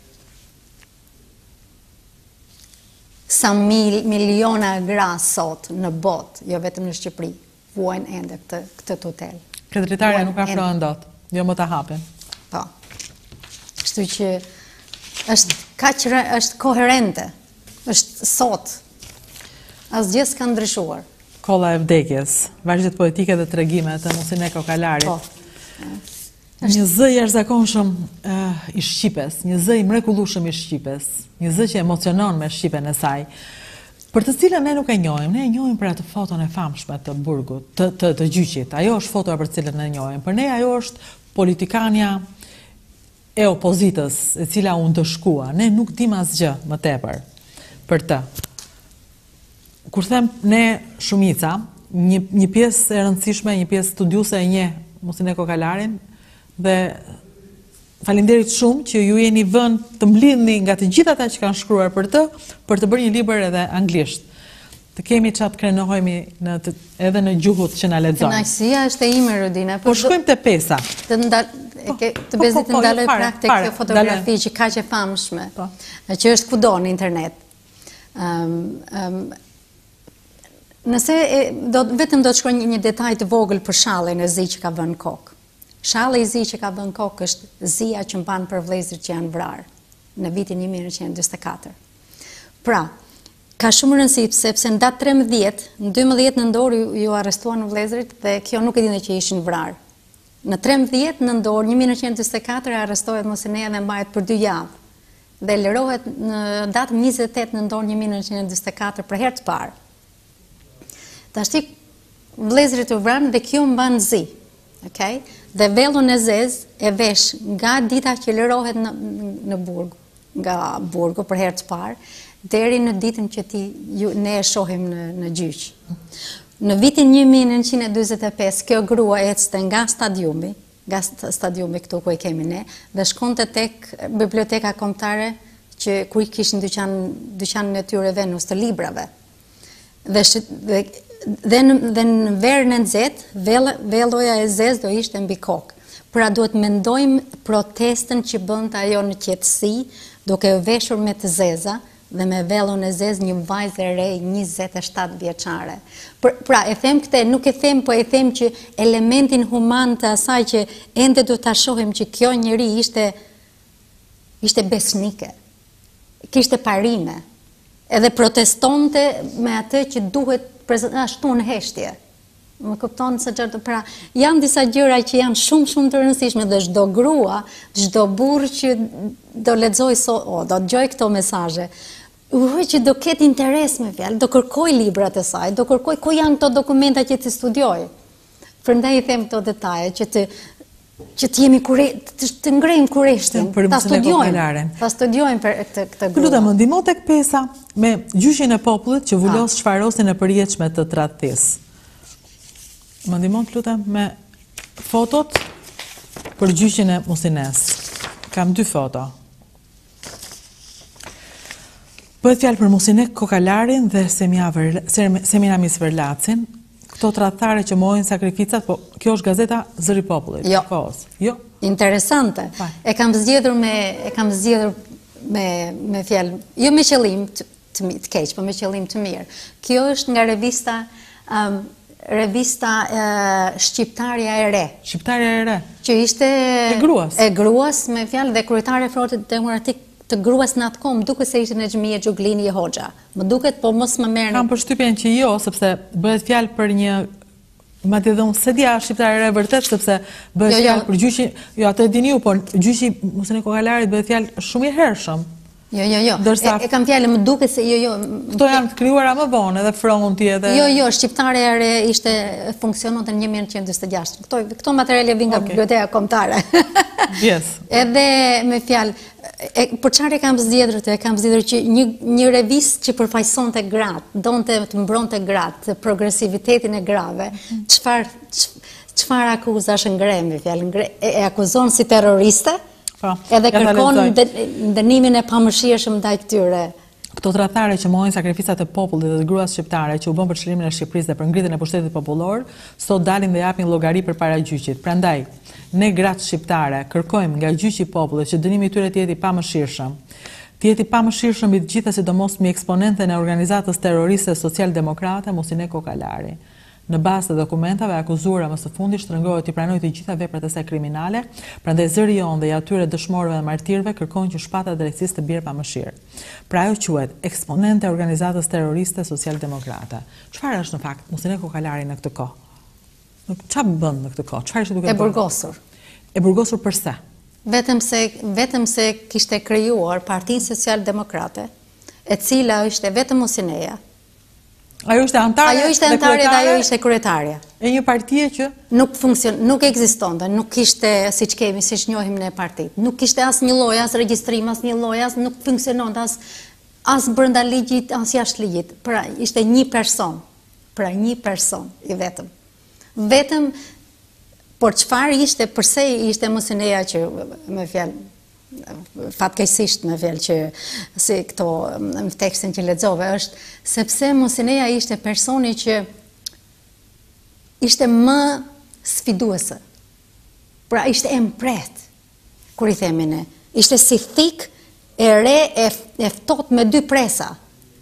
Sa mil, miliona gra sot në botë, jo vetëm në Shqipëri, vuajnë ende këtë, këtë hotel. Këtë dritarja nuk afrohen dot, jo më ta hapin. Po. Kështu që është kaq është koherente, është sot. Asgjë s'ka ndryshuar. Kolla e vdekjes, vargjet poetike dhe tregimet e Musine Kokalarit. Po. Një zë i jashtëzakonshëm i Shqipes, një zë i mrekullueshëm i Shqipes, një zë që emocionon me Shqipen e saj, për të cilën ne nuk e njohim. Ne e njohim për atë foton e famshme të burgut, të, të, të gjyqit. Ajo është fotoja për të cilën ne e njohim. Për ne ajo është politikania e opozitës, e cila u ndëshkua. Ne nuk dim asgjë më tepër për të. Kur them ne shumica, një, një pjesë e rëndësishme, një pjesë studiuse e nje Musine Kokalarin, dhe faleminderit shumë që ju jeni vënë të mblidhni nga të gjithë ata që kanë shkruar për të, për të bërë një libër edhe anglisht. Të kemi çat krenohemi në të, edhe në gjuhut që na lexojnë. Kënaqësia është e ime, Rodina. Po shkojmë te pesa. Të ndal, e ke, të bezit të ndaloj prap tek kjo fotografi që kaq e famshme, që është kudo në internet. Um, um, nëse e, do, vetëm do të shkruaj një, një detaj të vogël për shallin e zi që ka vënë kokë. Shalli i zi që ka vënë kokë është zia që mban për vëllezërit që janë vrarë në vitin një mijë nëntëqind e njëzet e katër. Pra, ka shumë rëndësi sepse në datë trembëdhjetë, në dymbëdhjetë nëntor ju, ju arrestuan vëllezërit dhe kjo nuk e dinte që ishin vrarë. Në trembëdhjetë nëntor një mijë nëntëqind e njëzet e katër arrestohet Musineja dhe mbahet për dy javë dhe lirohet në datën njëzet e tetë nëntor një mijë nëntëqind e njëzet e katër për herë të parë. Tashti vëllezërit u vranë dhe kjo mban zi. Okay? Dhe vellun e zez e vesh nga dita që lirohet në, në burg, nga burgu për herë të parë, deri në ditën që ti, ju, ne e shohim në, në gjyq. Në vitin një mijë nëntëqind e dyzet e pesë, kjo grua ecste nga stadiumi, nga stadiumi këtu ku e kemi ne, dhe shkonte tek biblioteka kombëtare që ku i kishin dyqan, dyqanin e tyre Venus të librave. Dhe, dhe Dhe në, dhe në verën e nxehtë, velloja e zezë do ishte mbi kokë. Pra duhet mendojmë protestën që bënte ajo në qetësi, duke u veshur me të zeza dhe me vellon e zezë një vajzë e re njëzet e shtatë vjeçare. Pra e them këtë, nuk e them, po e them që elementin human të asaj që ende do ta shohim që kjo njeri ishte ishte besnike, kishte parime, edhe protestonte me atë që duhet ashtu në heshtje. Më kupton se çfarë, pra janë disa gjëra që janë shumë shumë të rëndësishme dhe çdo grua, çdo burr që do lexoj so, o, do dëgjoj këto mesazhe, uroj që do ketë interes me fjalë, do kërkoj librat e saj, do kërkoj ku janë këto dokumenta që të studioj. Prandaj i them këto detaje që të që të jemi kure, të, të ngrejmë kureshtin, ta studiojmë, ta studiojmë për këtë, këtë grua. Lutem, më ndihmo tek pesa me gjyqin e popullit që vulos çfarosin e përjetshme të tradhtisë. Më ndihmo, lutem, me fotot për gjyqin e Musines. Kam dy foto. Bëhet fjalë për Musine Kokalarin dhe Semiramis Verlacin. Këto tradhtare që mojnë sakrificat, po kjo është gazeta Zëri i Popullit. Jo. Jo. Interesante. Pa. E kam zgjedhur me e kam zgjedhur me me fjalë, jo me qëllim të, të, të keq, po me qëllim të mirë. Kjo është nga revista um, revista uh, Shqiptarja e Re. Shqiptarja e Re. Që ishte e gruas. E gruas me fjalë dhe kryetare e Frontit Demokratik të gruas në atë kohë, më duket se ishte Nexhmia Xhuglini Hoxha. Më duket, po mos më merrni. Kam përshtypjen që jo, sepse bëhet fjalë për një madje dhe unë se dia shqiptare e vërtet, sepse bëhet jo, fjalë jo. për gjyqin, jo atë e dini ju, por gjyqi Musine Kokalarit bëhet fjalë shumë i hershëm. Jo, jo, jo. Dërsa, e, e kam fjalë, më duket se jo, jo. Këto janë të krijuara më vonë, edhe Fronti edhe. Jo, jo, Shqiptare e Re ishte funksiononte në një mijë nëntëqind e dyzet e gjashtë. Këto këto materiale vijnë nga okay. Biblioteka Kombëtare. Yes. Edhe me fjalë, e, për çfarë e kam zgjedhur të, e kam zgjedhur që një, një revistë që përfaqësonte gratë, donte të mbronte gratë, progresivitetin e grave, çfarë çfarë akuzash ngre me fjalë, ngre, e, e akuzon si terroriste, pa, edhe kërkon dënimin e pamëshirshëm ndaj këtyre. Këto tradhtare që mohojnë sakrificat e popullit dhe të gruas shqiptare që u bën për çlimin e Shqipërisë dhe për ngritjen e pushtetit popullor, sot dalin dhe japin llogari përpara gjyqit. Prandaj, ne gratë shqiptare kërkojmë nga gjyqi i popullit që dënimi i tyre të jetë i pamëshirshëm. Të jetë i pamëshirshëm i të gjitha, sidomos mbi eksponenten e organizatës terroriste social-demokrate Musine Kokalari. Në bazë të dokumentave, akuzuara më së fundi shtrëngohet i pranojë të gjitha veprat e saj kriminale, prandaj zëri jonë dhe i atyre dëshmorëve dhe martirëve kërkojnë që shpata drejtësisë të bjerë pa mëshirë. Pra ajo quhet eksponente e organizatës terroriste socialdemokrate. Çfarë është në fakt Musineko Kalari në këtë kohë? Çfarë bën në këtë kohë? Çfarë është duke bërë? E burgosur. E burgosur përse? Vetëm se vetëm se kishte krijuar Partinë Socialdemokrate, e cila ishte vetëm Musineja. Ajo ishte antare ajo ishte antare dhe ajo ishte kryetarja. E një partie që nuk funksion, nuk ekzistonte, nuk kishte siç kemi, siç njohim në partitë. Nuk kishte as një lloj, as regjistrim, as një lloj, as nuk funksiononte as as brenda ligjit, as jashtë ligjit. Pra ishte një person. Pra një person i vetëm. Vetëm por çfarë ishte, përse ishte Musineja që më fjalë fatkeqësisht me fjalë që si këto në tekstin që lexove është sepse Musineja ishte personi që ishte më sfiduese. Pra ishte e mpret, kur i themi ne. Ishte si thik e re e, e ftohtë me dy presa.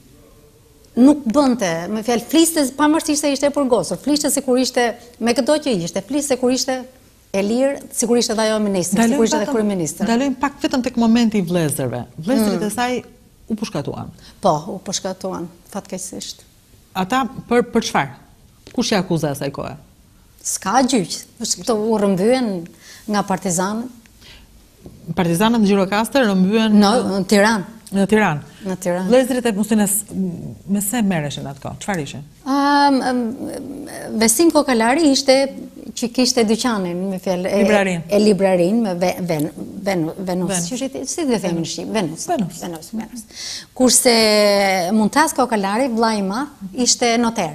Nuk bënte, me fjalë fliste pavarësisht se ishte e burgosur, fliste sikur ishte me këto që ishte, fliste sikur ishte e lirë, sigurisht edhe ajo ministri, sigurisht edhe kryeministri. Dalojmë pak vetëm tek momenti i vëllezërve. Vëllezërit e saj u pushkatuan. Po, u pushkatuan, fatkeqësisht. Ata për për çfarë? Kush i akuzoi asaj kohe? S'ka gjyq. Këto u rrëmbyen nga partizanët. Partizanët në Gjirokastër rrëmbyen në Tiranë. Në Tiranë. Në Tiranë. Vëllezërit e Musines me se merreshin atë? Çfarë ishin? Um, Besim Kokalari ishte që kishte dyqanin, me fjalë e librarin, e librarin me ven, ven, ven, Venus, që shite, si dhe themi në Shqip, Venus. Venus. Venus, Venus. Kurse Muntaz Kokalari, vllai i madh, ishte noter.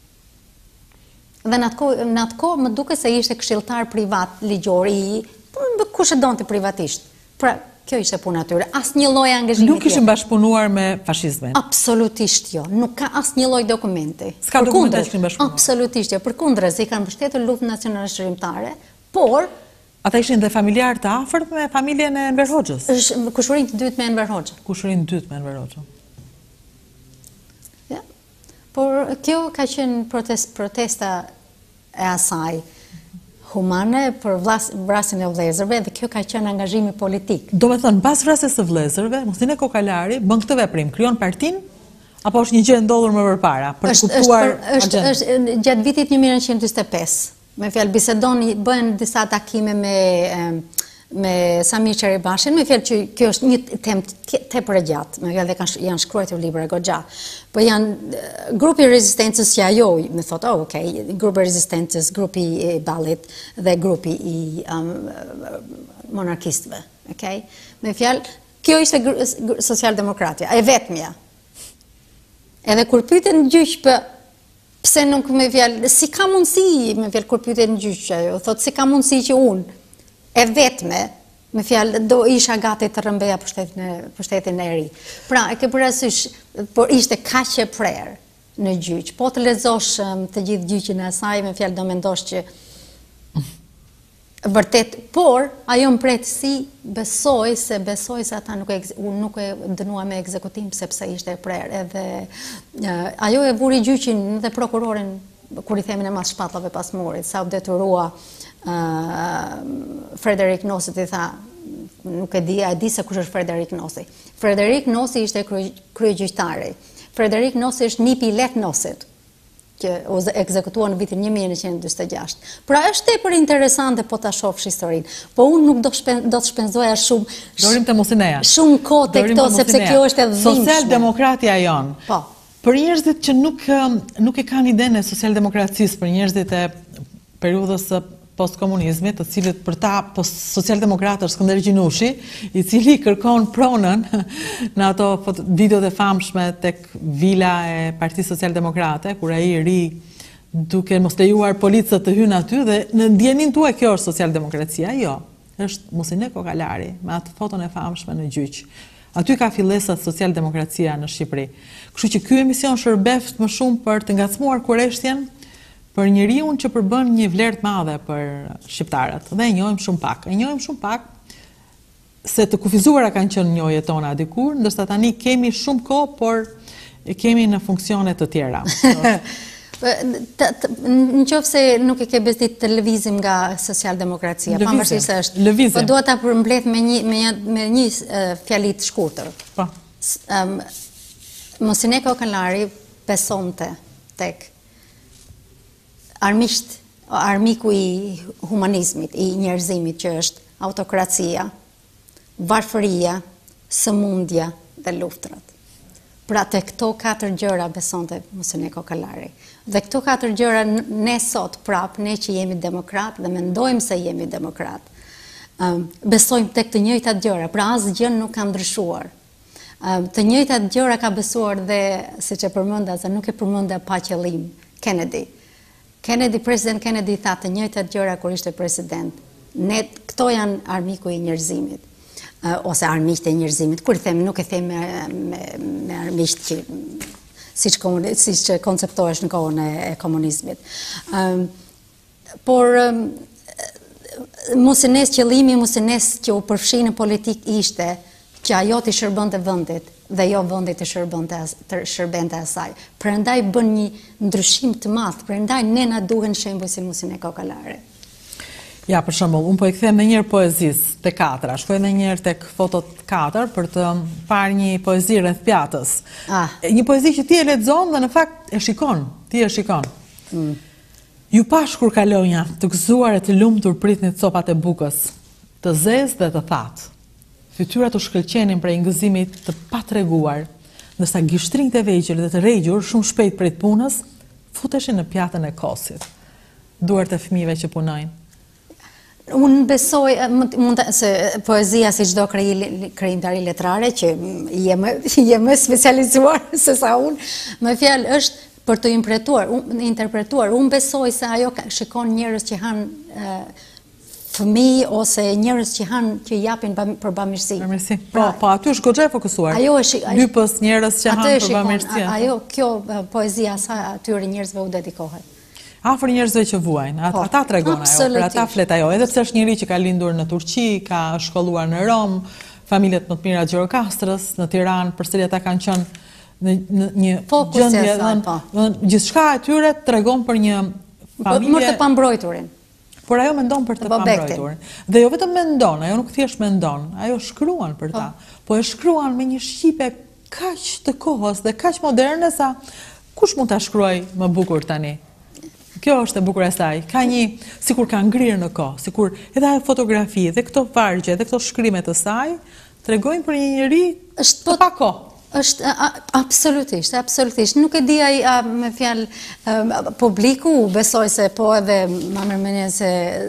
Dhe në atë kohë, në atë kohë më duket se ishte këshilltar privat ligjor i kush e donte privatisht. Pra, kjo ishte puna e tyre. Asnjë lloj angazhimi. Nuk ishin bashkëpunuar me fashizmin. Absolutisht jo. Nuk ka asnjë lloj dokumenti. S'ka dokumenti që kishin bashkëpunuar. Absolutisht jo. Përkundrës, i kanë mbështetur luftën nacionale shërimtare, por ata ishin dhe familjar të afërt me familjen e Enver Hoxhës. Është kushërinë të dytë me Enver Hoxhën. Kushërinë të dytë me Enver Hoxhën. Ja. Por kjo ka qenë protest, protesta e asaj humane për vrasin e vëllezërve dhe kjo ka qenë angazhimi politik. Do me thënë, pas vrasjes së vëllezërve, Musineko Kalari bën këtë veprim, krijon partinë apo është një gjë e ndodhur më përpara për të kuptuar agjendën? Është gjatë vitit një mijë nëntëqind e njëzet e pesë. Me fjalë bisedon, bën disa takime me me Samir Qeribashin, me fjalë që kjo është një temë tepër e gjatë, me fjalë dhe kanë janë shkruar libra goxha. Po janë grupi rezistencës që ajo më thotë, oh, okay, grupi rezistencës, grupi i ballit dhe grupi i um, monarkistëve, okay? Me fjalë, kjo ishte socialdemokratja, e vetmja. Edhe kur pyeten gjyq për pse nuk me fjalë, si ka mundësi, me fjalë kur pyeten gjyq ajo, thotë si ka mundësi që unë e vetme, me fjalë, do isha gati të rrëmbeja pushtetin e ri. Pra, e ke parasysh, por ishte kaq e prerë në gjyq. Po të lexosh të gjithë gjyqin e asaj, me fjalë do mendosh që vërtet, por ajo mpretësi besoj se besoj se ata nuk e unë nuk e dënua me ekzekutim sepse ishte e prerë. Edhe ajo e vuri gjyqin dhe prokurorin kur i themin e mas shpatllave pas murit, sa u detyrua Uh, Frederik Nosi i tha, nuk e di, a e di se kush është Frederik Nosi. Frederik Nosi ishte kryegjyqtari. Frederik Nosi është nipi i Lek Nosit, që u ekzekutua në vitin një mijë nëntëqind e dyzet e gjashtë. Pra është tepër interesante po ta shohësh historinë. Po unë nuk do shpen, do të shpenzoja shumë Dorim të Musineja. Shumë kohë tek këto sepse kjo është e dhimbshme. Socialdemokratja jon. Po. Për njerëzit që nuk nuk e kanë idenë e socialdemokracisë, për njerëzit e periudhës së postkomunizmit, të cilët për ta socialdemokratë është Skënder Gjinushi, i cili kërkon pronën në ato videot e famshme tek vila e Partisë Socialdemokrate, kur ai i ri duke mos lejuar policët të hynë aty dhe në ndjenin tuaj kjo është socialdemokracia. Jo, është Musineko Kalari me atë foton e famshme në gjyq. Aty ka fillesat socialdemokracia në Shqipëri. Kështu që ky emision shërbeft më shumë për të ngacmuar kurreshtjen për njeriu që përbën një vlerë të madhe për shqiptarët. Dhe e njohim shumë pak. E njohim shumë pak se të kufizuara kanë qenë njohjet tona dikur, ndërsa tani kemi shumë kohë, por e kemi në funksione të tjera. Në qoftë se nuk e ke bezdit të lëvizim nga socialdemokracia, pavarësisht se është. Lëvizim. Po duhet ta përmbledh me një me një me një fjali të shkurtër. Po. Mosineko Kalari besonte tek armisht, armiku i humanizmit, i njerëzimit që është autokracia, varfëria, sëmundja dhe luftrat. Pra të këto katër gjëra besonte Mosineko Kalari. Dhe këto katër gjëra ne sot prap, ne që jemi demokrat dhe mendojmë se jemi demokrat, besojmë tek të njëjtat gjëra, pra asgjë nuk ka ndryshuar. Të njëjtat gjëra ka besuar dhe, siç e përmenda, se nuk e përmenda pa qëllim, Kennedy. Kennedy, president Kennedy tha të njëjtat gjëra kur ishte president. Ne këto janë armiku i njerëzimit. Ose armiqtë e njerëzimit. Kur them, nuk e them me, me, me armiqtë që siç si që konceptohesh në kohën e komunizmit. Um, por um, mosines qëllimi, mosines që u përfshi në politik ishte që ajo të shërbënte vendit dhe jo vendi të shërbënte të shërbente asaj. Prandaj bën një ndryshim të madh, prandaj ne na duhen shembuj si Mosineko Kalari. Ja, për shembull, unë po i kthem në njërë poezisë të katra, shkoj në njërë tek fotot katër për të parë një poezi rreth pjatës. Ah. Një poezi që ti e lexon dhe në fakt e shikon, ti e shikon. Mm. Ju pash kur kalonja, të gëzuar e të lumtur pritni copat e bukës, të zezë dhe të thatë. Fytyrat u shkëlqenin prej ngëzimit të patreguar, ndërsa gishtrinjtë e vegjël dhe të rregjur shumë shpejt prej punës futeshin në pjatën e kosit. Duart e fëmijëve që punojnë. Unë besoj, mund të, se poezia si çdo krijimtari letrare, që je më, je më specializuar se sa unë, me fjalë është për të interpretuar, interpretuar. Unë besoj se ajo shikon njerëz që hanë fëmijë ose njerëz që hanë që japin për bamirësi. Bamirësi. Po, po aty është goxha e fokusuar. Ajo është lypës njerëz që hanë për bamirësi. Ajo kjo poezia sa atyre njerëzve u dedikohet. Afër njerëzve që vuajnë, ata, ata tregon ajo, për ata flet ajo, edhe pse është njëri që ka lindur në Turqi, ka shkolluar në Rom, familjet më të mira Gjirokastrës, në Tiranë, përsëri ata kanë qenë në, në një gjendje, dhe gjithçka e tyre tregon për një familje më të pambrojturin. Por ajo mendon për të pambrojturin. Dhe jo vetëm mendon, ajo nuk thjesht mendon, ajo shkruan për ta, po e shkruan me një shqipe kaq të kohës dhe kaq moderne sa kush mund ta shkruaj më bukur tani? Kjo është e bukur e saj. Ka një, sikur ka ngrirë në kohë, sikur edhe ajo fotografi, dhe këto vargje, dhe këto shkrimet të saj, tregojnë për një njeri të pa kohë. Është absolutisht, absolutisht. Nuk e di ai me fjalë publiku, besoj se po edhe ma mërmenje se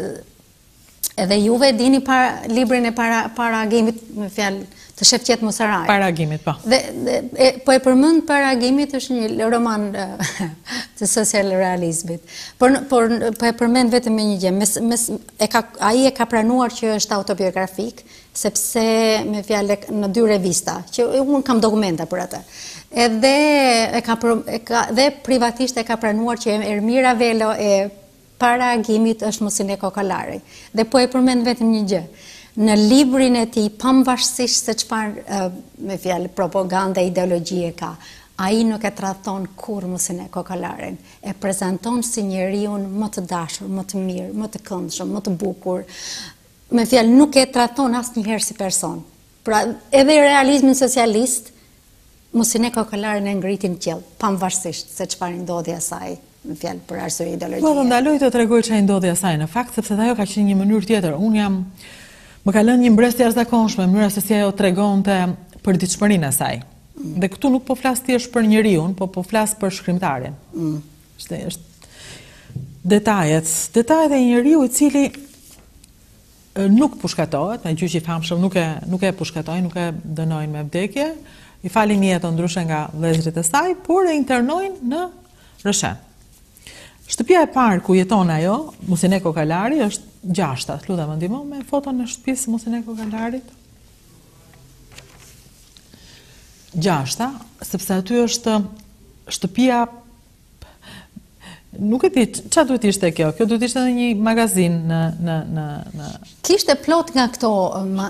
edhe juve dini para librin e para paragimit, me fjalë të Shefqet Musaraj. Paragimit, po. Dhe, dhe e, po e përmend Paragimit është një roman të social realizmit. Por, por po e përmend vetëm me një gjë. Mes, mes, e ka, ai e ka pranuar që është autobiografik, sepse me fjalë në dy revista, që unë kam dokumenta për atë. Edhe e ka, e ka dhe privatisht e ka pranuar që Ermira Velo e Paragimit është Mosineko Kalari. Dhe po e përmend vetëm një gjë. Në librin e tij, pavarësisht se çfarë me fjalë propaganda, ideologjie ka, ai nuk e tradhton kurrë Mosineko Kalarin. E prezanton si njeriu më të dashur, më të mirë, më të këndshëm, më të bukur. Me fjalë nuk e tradhton asnjëherë si person. Pra, edhe realizmin socialist, Mosineko Kalarin e ngritin qiell, pavarësisht se çfarë ndodhi asaj. Me fjalë për arsye ideologjie. Po, ndaloj të tregoj çfarë ndodhi asaj në fakt, sepse ajo ka qenë një mënyrë tjetër. Unë jam Më ka lënë një mbresë jashtëzakonshme, mënyra se si ajo tregonte për ditëshmërinë e saj. Mm. Dhe këtu nuk po flas thjesht për njeriu, po po flas për shkrimtarin. Mm. Është është detajet, detajet e një njeriu i cili nuk pushkatohet, me gjyq i famshëm nuk e nuk e pushkatojnë, nuk e dënojnë me vdekje, i falin jetën ndryshe nga vëllezërit e saj, por e internojnë në Rëshen. Shtëpia e parë ku jeton ajo, Mosineko Kalari, është gjashta. Lutem më ndihmo me foton e shtëpisë Mosineko Kalarit. Gjashta, sepse aty është shtëpia, nuk e di çfarë duhet ishte kjo. Kjo duhet ishte në një magazin në në në në Kishte plot nga këto ma,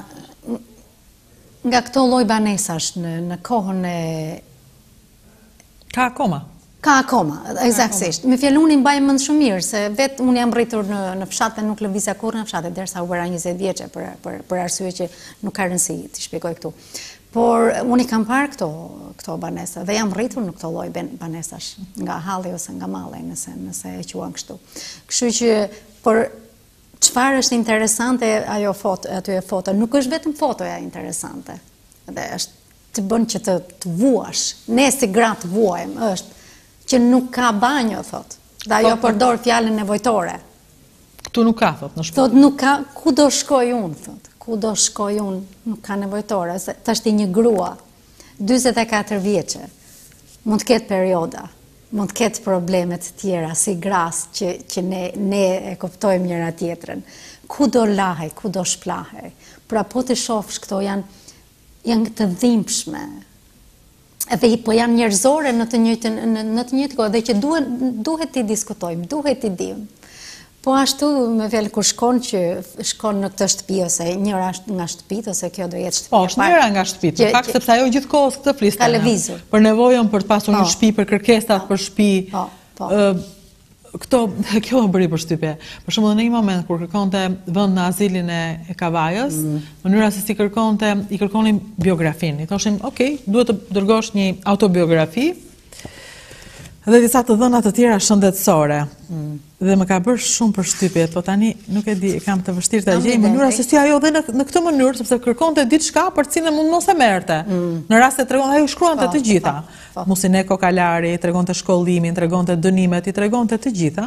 nga këto lloj banesash në në kohën e Ka akoma. Ka akoma, eksaktësisht. Me fjalë unë i mbaj mend shumë mirë se vetë unë jam rritur në në fshat dhe nuk lëvizja kurrë në fshat derisa u bëra njëzet vjeçe për për për arsye që nuk ka rëndësi t'i shpjegoj këtu. Por unë i kam parë këto këto banesa dhe jam rritur në këto lloj banesash, nga halli ose nga malli, nëse nëse e quajmë kështu. Kështu që për çfarë është interesante ajo foto, aty e foto, nuk është vetëm fotoja interesante. Dhe është të bën që të, të vuash. Ne si gra të vuajmë, është që nuk ka banjo, thot. Dhe ajo përdor fjalën nevojtore. Këtu nuk ka, thot, në shport. Thot, nuk ka, ku do shkoj unë, thot. Ku do shkoj unë, nuk ka nevojtore. Ta është një grua, dyzet e katër vjeçe, mund të ketë perioda, mund të ketë problemet tjera, si gras që, që ne, ne e kuptojmë njëra tjetrën. Ku do lahej, ku do shplahej. Pra po të shofsh këto janë, janë të dhimbshme, edhe po janë njerëzore në të njëjtën në, në të njëjtë kohë dhe që duhet duhet t'i diskutojmë, duhet t'i dim. Po ashtu me fjalë kur shkon që shkon në këtë shtëpi ose njëra nga shtëpitë ose kjo do jetë shtëpia. Po, është njëra nga shtëpitë, në fakt sepse ajo gjithkohës këtë fliste. Ka lëvizur. Për nevojën për të pasur një shtëpi, për kërkesat për shtëpi. Po, po. Këto, kjo më bëri përshtypje. Për shembull, në një moment kur kërkonte vend në azilin e Kavajës, mënyra se si kërkonte, i kërkonin biografin. I thoshin, ok, duhet të dërgosh një autobiografi dhe disa të dhëna të tjera shëndetësore. Dhe më ka bërë shumë përshtypje, po tani nuk e di, kam të vështirë të gjej mënyra se si ajo dhe në, në këtë mënyrë, sepse kërkonte diçka për cilën mund mos e merrte. Në rast se tregon, ajo shkruante të gjitha. Musineko Kalari, tregonte shkollimin, tregonte dënimet, i tregonte të gjitha.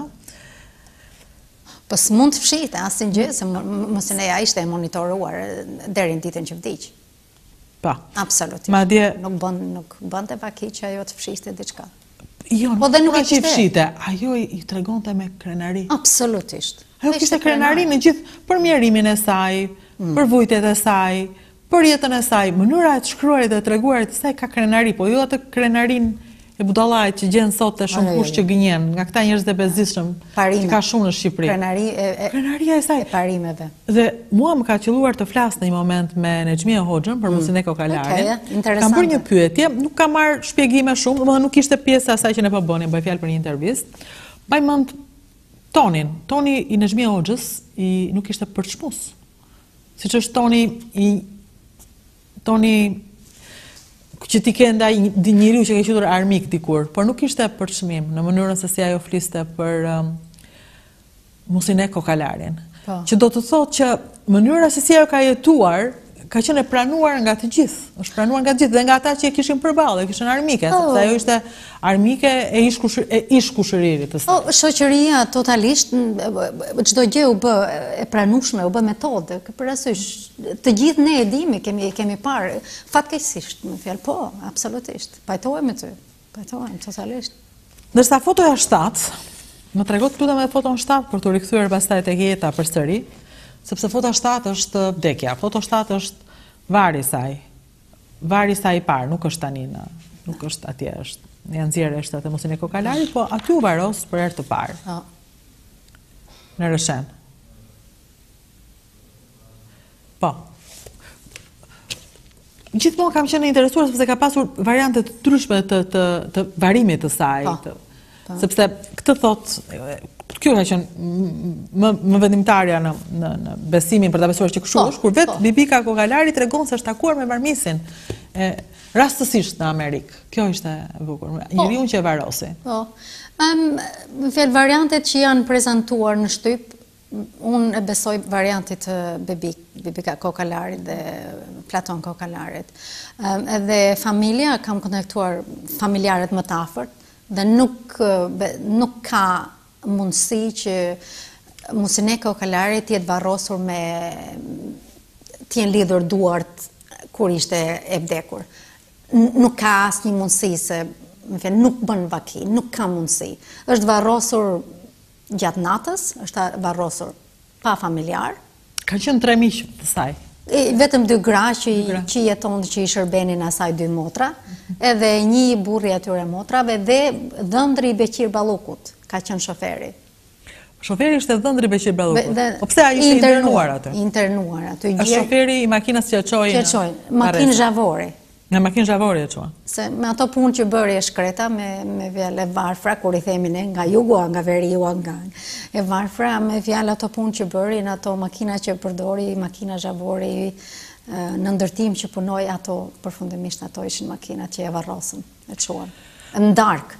Po s'mund të fshihte asnjë gjë, se Musineja ishte e monitoruar deri në ditën që vdiq. Pa. Absolutisht. Madje nuk bën nuk bënte paki që ajo të fshihte diçka. Jo, po dhe nuk e që fshihte, ajo i tregonte me krenari. Absolutisht. Ajo kishte krenari në gjithë për mjerimin e saj, për vujtjet e saj, për jetën e saj, mënyra e të shkruarit dhe të treguarit të saj ka krenari, po jo atë krenarin e budallajt që gjenë sot të shumë kush që gënjen, nga këta njerëz të bezishëm, që ka shumë në Shqipëri. Krenari e, e, Krenaria e saj. E parimeve. Dhe mua më ka qelluar të flas në një moment me Nexhmia Hoxhën për Musineko Kalarin. Okay, interesante. Kam bërë një pyetje, nuk kam marrë shpjegime shumë, domethënë nuk ishte pjesa e asaj që ne po bënim, bëj fjalë për një intervistë. Mbaj mend tonin. Toni i Nexhmia Hoxhës i nuk ishte përçmus. Siç është toni i toni që ti ke ndaj njeriu që ke qetur armik dikur, por nuk ishte përçmim në mënyrën se si ajo fliste për um, Musineko Kalarin. Po. Që do të thotë që mënyra se si ajo ka jetuar ka qenë e pranuar nga të gjithë. Është pranuar nga të gjithë dhe nga ata që e kishin përballë, e kishin armike, oh. sepse ajo ishte armike e ish kushër, e ish kushëririt të saj. Oh, shoqëria totalisht çdo gjë u bë e pranueshme, u bë metodë. Parasysh të gjithë ne e dimi, kemi kemi parë fatkeqësisht, më fjalë, po, absolutisht. Pajtohem me ty. Pajtohem totalisht. Ndërsa fotoja shtatë, më tregot lutem edhe foton shtatë për të rikthyer pastaj tek jeta përsëri. Sepse foto shtatë është vdekja, foto shtatë është vari saj, vari saj i parë, nuk është tani në, nuk është atje, është një nxjerrje është atë Musineko Kalari, po aty u varos për herë të parë. Oh. Në Rëshen. Po. Gjithmonë kam qenë interesuar sepse ka pasur variante të ndryshme të, të, të varimit të saj. Po. Të, sepse këtë thotë, kjo ka qenë më, më vendimtarja në, në, në besimin për ta besuar që kështu është, kur vetë Bibika Kokalari tregon se është takuar me Varmisin e, rastësisht në Amerikë. Kjo ishte e bukur. Njeriu që e varosi. Po. Um, Fjell variantet që janë prezantuar në shtyp, unë e besoj variantit të Bibik, Bibika Kokalarit dhe Platon Kokalarit. Um, edhe familja, kam kontaktuar familjarët më të afërt dhe nuk, nuk ka mundësi që Musineko Kalari t'jetë varrosur me t'jen lidhur duart kur ishte e vdekur. Nuk ka asnjë mundësi se, më fjalë, nuk bën vaki, nuk ka mundësi. Është varrosur gjatë natës, është varrosur pa familjar. Ka qenë tre miq të saj. E, vetëm dy gra që, që jeton që i shërbenin asaj dy motra, edhe një burri atyre motrave dhe dhëndri i Beqir Ballukut ka qenë shoferi. Shoferi ishte dhëndri i Beqir Ballukut. Po pse ai ishte internuar aty? Internuar aty. Është shoferi i makinës që çoi. Që çoi, makinë zhavore. Nga makinë zhavore e qua? Se me ato punë që bëri e shkreta, me vjellë e varfra, kur i themin e nga jugu, nga veriu, nga e varfra, me vjellë ato punë që bëri, në ato makina që përdori, makina zhavori, në ndërtim që punoj, ato përfundimisht ato ishin makina që e varrosën, e quen. Në dark,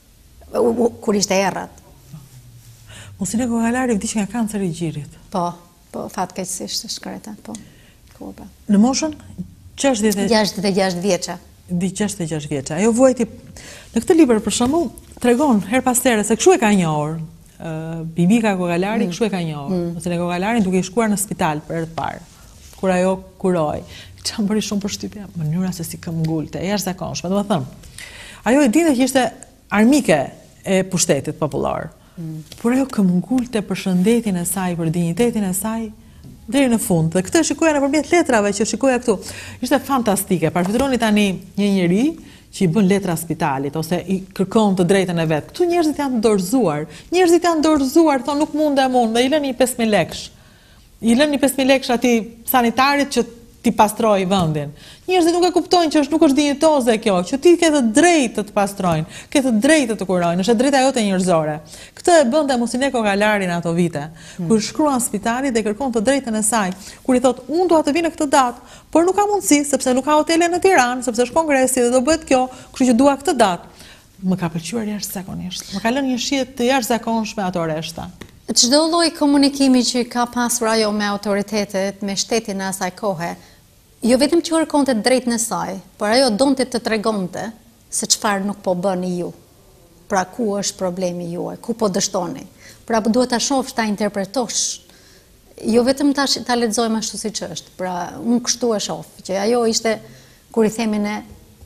kur ishte errat. Mosine Kokalari vdiq nga kancer i gjirit. Po, po, fatkeqësisht shkreta, po. Në moshën? gjashtëdhjetë e gjashtë vjeqa. Di gjashtëdhjetë e gjashtë vjeqa. Ajo vuajti, në këtë libër për shembull, tregon her pas here se kshu e ka njohur. Bibika Kokalari kshu e ka njohur. Mosine Kokalari duke i shkuar në spital për herë të parë, kur ajo kuroi. Çam bëri shumë përshtypje, mënyra se si këmbgulte, e jashtëzakonshme. Domethënë, ajo e dinte që ishte armike e pushtetit popullor. Por ajo këmbgulte për shëndetin e saj, për dinjitetin e saj, deri në fund. Dhe këtë shikoja nëpërmjet letrave që shikoja këtu. Ishte fantastike. Parafiltroni tani një njeri që i bën letra spitalit ose i kërkon të drejtën e vet. Këtu njerëzit janë dorëzuar. Njerëzit janë dorëzuar, thonë nuk mundem unë, dhe i lënë një pesë mijë lekësh. I lënë një pesë mijë lekësh atij sanitarit që ti pastroj vendin. Njerëzit nuk e kuptojnë që është nuk është dinjitoze kjo, që ti ke të drejtë të të pastrojnë, ke të drejtë të kurojnë, është drejta jote njerëzore. Këtë e bënte Mosine Kokalari në ato vite, kur shkruan spitalit dhe kërkon të drejtën e saj, kur i thot unë dua të vi në këtë datë, por nuk ka mundësi sepse nuk ka hotele në Tiranë, sepse është kongresi dhe do bëhet kjo, kështu që dua këtë datë. Më ka pëlqyer jashtëzakonisht. Më ka lënë një shije të jashtëzakonshme ato rreshta. Çdo lloj komunikimi që ka pasur ajo me autoritetet, me shtetin në asaj kohe, jo vetëm që kërkonte drejt në saj, por ajo donte të tregonte se çfarë nuk po bëni ju. Pra ku është problemi juaj, ku po dështoni. Pra duhet ta shohësh, ta interpretosh. Jo vetëm ta ta lexojmë ashtu siç është. Pra unë kështu e shoh, që ajo ishte kur i themin e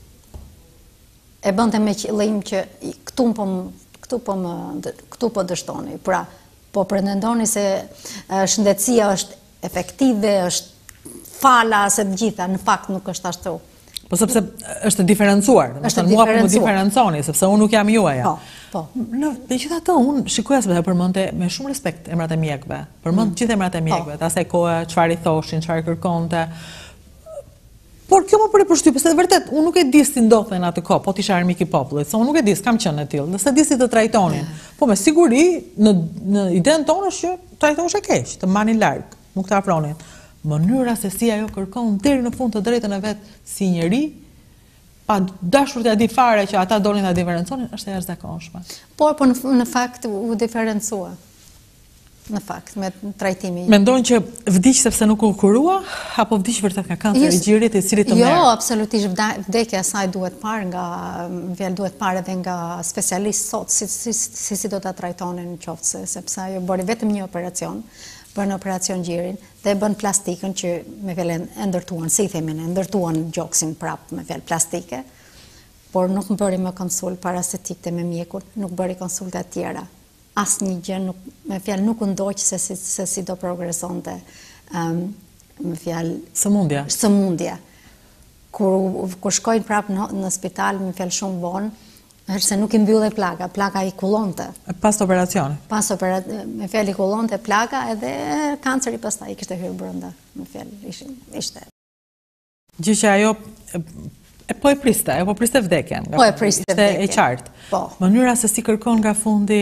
e bënte me qëllim që këtu po këtu po më këtu po dështoni. Pra po pretendoni se shëndetësia është efektive, është fala se të gjitha, në fakt nuk është ashtu. Po sepse është diferencuar, domethënë mua po më diferenconi, sepse unë nuk jam juaja. Po, po. Në megjithatë unë shikoja se përmendte me shumë respekt emrat e mjekëve. Përmend gjithë emrat e mjekëve, të asaj kohe, çfarë i thoshin, çfarë kërkonte. Por kjo më bëri përshtypje, se vërtet unë nuk e di si ndodhte në atë kohë, po ti isha armik i popullit, se unë nuk e di, s'kam qenë e tillë, nëse di si të trajtonin. Po me siguri në në idenë tonë është që trajtohesh e keq, të mbanin larg, nuk të afronin. Mënyra se si ajo kërkon deri në fund të drejtën e vet si njeri, pa dashur t'ia di fare që ata donin ta diferenconin, është e jashtëzakonshme. Por po në, në fakt u diferencua. Në fakt, me trajtimi. Mendon që vdiq sepse nuk u kurua, apo vdiq vërtet nga kanceri i gjirit i cili të merr? Jo, absolutisht vdekja e saj duhet parë nga vjen duhet parë edhe nga specialist sot si si si, si do ta trajtonin nëse sepse ajo bëri vetëm një operacion, bën operacion gjirin dhe bën plastikën që me fjalë e ndërtuan, si i themin, e ndërtuan gjoksin prap me fjalë plastike, por nuk më bëri më konsult parastetik me mjekun, nuk bëri konsulta të tjera. Asnjë gjë nuk me fjalë nuk u ndoq se si se si do progresonte um, me fjalë sëmundja. Sëmundja. Kur kur shkojnë prap në, në spital me fjalë shumë vonë, është se nuk i mbyllej plaka, plaka i kullonte. Pas operacionit. Pas operacionit, me fjalë i kullonte plaka edhe kanceri pastaj i kishte hyrë brenda, me fjalë ishin ishte. Gjë që ajo e po e priste, e po priste vdekjen. Po e priste vdekjen. Ishte e qartë. Po. Mënyra se si kërkon nga fundi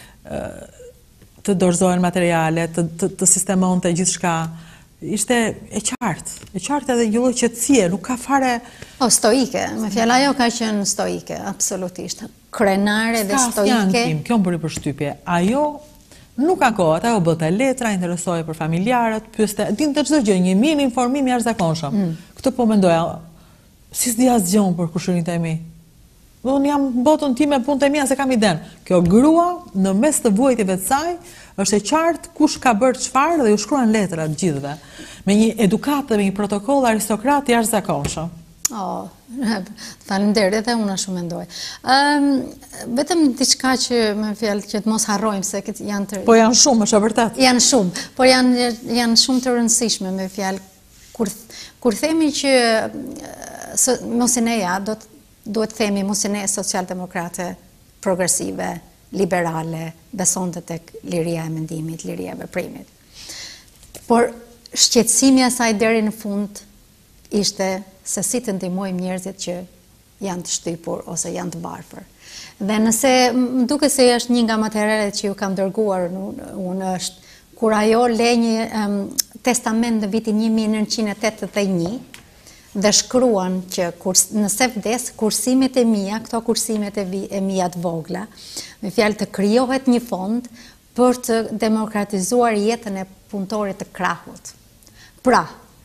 të dorëzohen materiale, të, të, të sistemonte gjithçka, ishte e qartë. E qartë edhe një lloj qetësie, nuk ka fare. Po stoike, me fjalë ajo ka qenë stoike, absolutisht. Krenare dhe stoike. Kjo më bëri përshtypje. Ajo nuk ka kohë, ajo bëte letra, interesohej për familjarët, pyeste, dinte çdo gjë, një mirë informim jashtëzakonshëm. Mm. Këtë po mendoja, si s'di asgjë për kushërinë e mi. Unë jam botën time, punët e mia se kam iden. Kjo grua, në mes të vuajtjeve të saj, është e qartë kush ka bërë çfarë dhe ju shkruan letra të gjithëve. Me një edukatë dhe me një protokoll aristokrat jashtëzakonshëm. Oh, faleminderit, edhe unë ashtu mendoj. Um, vetëm diçka që me fjalë që të mos harrojmë se këtë janë të. Po janë shumë, është e vërtetë. Janë shumë, por janë janë shumë të rëndësishme me fjalë kur kur themi që uh, Mosineja do të duhet themi Mosine socialdemokrate, progresive, liberale, besonte tek liria e mendimit, liria e veprimit. Por shqetësimi e saj deri në fund ishte se si të ndihmojmë njerëzit që janë të shtypur ose janë të varfër. Dhe nëse, më duket se është një nga materialet që ju kam dërguar, unë është kur ajo le një um, testament në vitin një mijë nëntëqind e tetëdhjetë e një dhe shkruan që kurs, nëse vdes, kursimet e mia, këto kursimet e, vi, e mia të vogla, me fjalë të krijohet një fond për të demokratizuar jetën e punëtorit të krahut. Pra,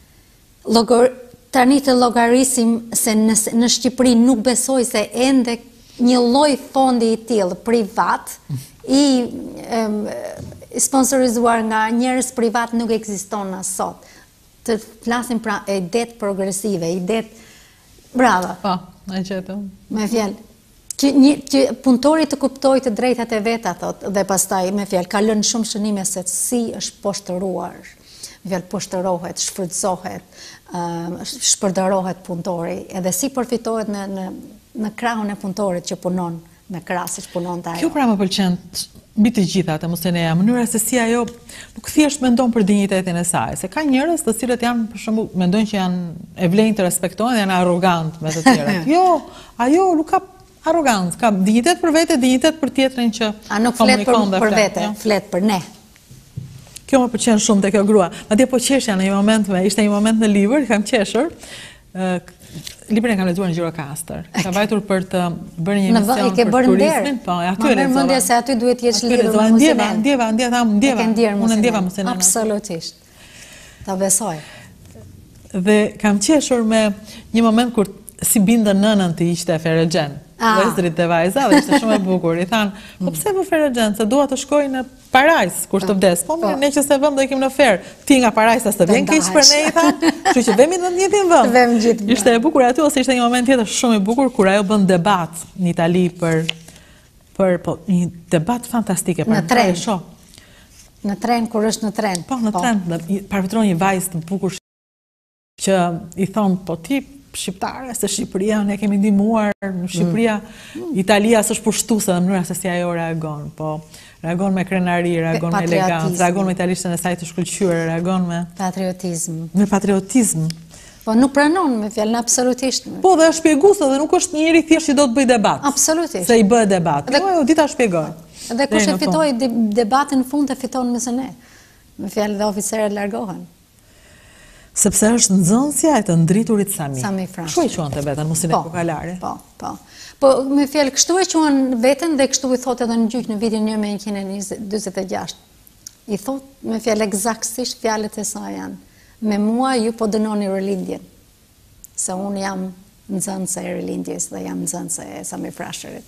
logor, tani të llogarisim se në, në Shqipëri nuk besoj se ende një lloj fondi i tillë privat i um, sponsorizuar nga njerëz privat nuk ekziston as sot. Të flasim pra e det progresive, i det brava. Po, e gjetëm. Me fjalë, që, një, që punëtori të kuptoj të drejtat e veta, thot, dhe pastaj, me fjalë, ka lënë shumë shënime se si është poshtëruar, me fjalë, poshtërohet, shfrytëzohet, uh, shpërdorohet punëtori, edhe si përfitohet në, në, në krahun e punëtorit që punon me krah, siç punon të ajo. Kjo pra më pëlqen mbi të gjitha të Moseneja, mënyra se si ajo nuk thjesht mendon për dinjitetin e saj, se ka njerëz të cilët janë, për shembull, mendojnë që janë e vlenjë të respektohen, janë arrogant me të tjerët. Jo, ajo nuk ka arrogancë, ka dinjitet për vete, dinjitet për tjetrin që a nuk flet për, për vete, jo? Flet për ne. Kjo më pëlqen shumë te kjo grua. Madje po qeshja në një moment, me, ishte një moment në libër, kam qeshur. Uh, Librin e kam lexuar në Gjirokastër. Ka vajtur për të bërë një emision për turizmin, po, aty e lexova. Mendja se aty duhet të jesh lidhur me Moseneja. Ndjeva, ndjeva, ndjeva, ndjeva. Unë ndjeva Moseneja. Absolutisht. Ta besoj. Dhe kam qeshur me një moment kur si bindën nënën të ishte Ferexhen. Vëzrit dhe vajza, dhe ishte shumë e bukur. I thanë, po pse më Ferexhen, se dua të shkoj në Parajs kur të vdes. Po mirë, ne që se vëm do ikim në Fer. Ti nga Parajsa s'të vjen keq për ne, i thanë. Kështu që vemi në një vend. Vem gjithë. Ishte e bukur aty, ose ishte një moment tjetër shumë i bukur kur ajo bën debat në Itali për për po një debat fantastike për në tren. Në tren kur është në tren. Po, në tren, parafitron një vajzë të bukur që i thon po ti shqiptare, se Shqipëria ne kemi ndihmuar, në Shqipëria mm. Italia s'është pushtuese në mënyra se si ajo reagon, po reagon me krenari, reagon me elegancë, reagon me italishtën e saj të shkëlqyer, reagon me patriotizm. Me patriotizm. Po nuk pranon me fjalën absolutisht. Po dhe është shpjeguese dhe nuk është njëri thjesht që do të bëj debat. Absolutisht. Se i bëhet debat. Jo, ajo dita shpjegoj. Dhe kush e fitoi debatin në fund e fiton me së ne. Me fjalë dhe oficerët largohen. Sepse është nxënësja e të ndriturit Sami. Sami Frash. Kështu e quante veten, mos i ne Kokalare. Po, po. Po, me fjalë kështu e quan veten dhe kështu i thotë edhe në gjyq në vitin një mijë e njëqind e dyzet e gjashtë. I thotë me fjalë eksaktësisht fjalët e saj janë. Me mua ju po dënoni rilindjen. Se unë jam nxënëse e rilindjes dhe jam nxënëse e Sami Frashërit.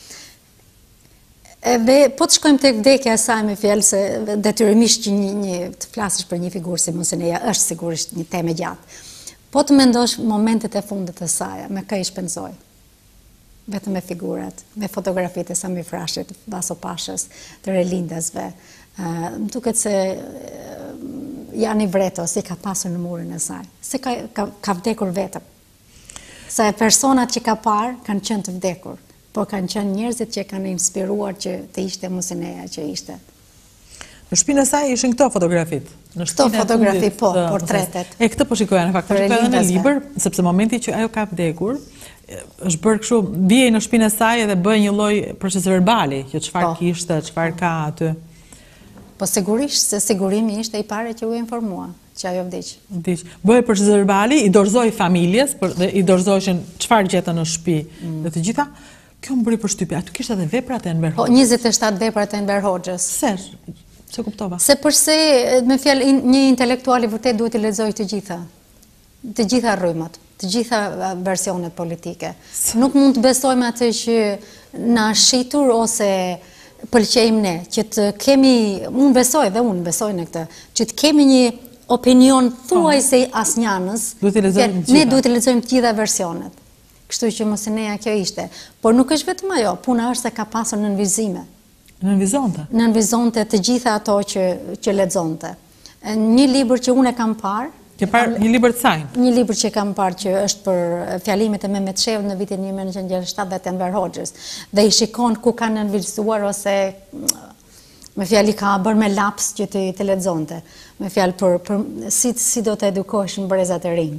Edhe po të shkojmë tek vdekja e saj me fjalë se detyrimisht që një, një të flasësh për një figurë si Moseneja është sigurisht një temë e gjatë. Po të mendosh momentet e fundit të saj, me kë i shpenzoi? Vetëm me figurat, me fotografitë e Sami Frashit, Vaso Pashës, të rilindasve. Uh, më duket se uh, Jani Vreto si ka pasur në murin e saj, se ka, ka, ka vdekur vetëm. Sa e personat që ka parë kanë qenë të vdekur. Por kanë qenë njerëzit që kanë inspiruar që të ishte Moseneja që ishte. Në shtëpinë e saj ishin këto fotografitë. Këto fotografi, po, portretet. E këtë po shikoja në fakt, po shikoja në libër, sepse momenti që ajo ka vdekur, është bërë kështu, vijej në shtëpinë e saj dhe bëj një lloj procesi verbali, që çfarë kishte, çfarë ka aty. Po sigurisht, se sigurimi ishte i pare që u informua që ajo vdiq. Vdiq. Bëhej proces verbali, i dorëzoi familjes, dhe i dorëzoheshin çfarë gjetën në shtëpi dhe të gjitha. Kjo më bëri përshtypje, aty kishte edhe veprat e Enver Hoxhës. Po, njëzet e shtatë veprat e Enver Hoxhës. Se, se kuptova. Se përse, me fjalë, një intelektuali vërtet duhet të lexojë të gjitha. Të gjitha rrymat, të gjitha versionet politike. Nuk mund të besojmë atë që na shitur ose pëlqejmë ne, që të kemi, unë besoj dhe unë besoj në këtë, që të kemi një opinion thuajse asnjanës, ne duhet të lexojmë të gjitha versionet. Kështu që Moseneja kjo ishte. Por nuk është vetëm ajo, puna është se ka pasur nënvizime. Nënvizonte? Nënvizonte të gjitha ato që, që lexonte. Një libër që unë e kam parë, Ke parë një libër të saj? Një libër që kam parë që është për fjalimet e Mehmet Shevut në vitin një mijë nëntëqind e gjashtëdhjetë e shtatë dhe të Enver Hoxhës. Dhe i shikon ku ka nënvizuar ose me fjali ka bërë me laps që të, të lexonte. Me fjalë për, për si, si do të edukoheshin brezat e rinj.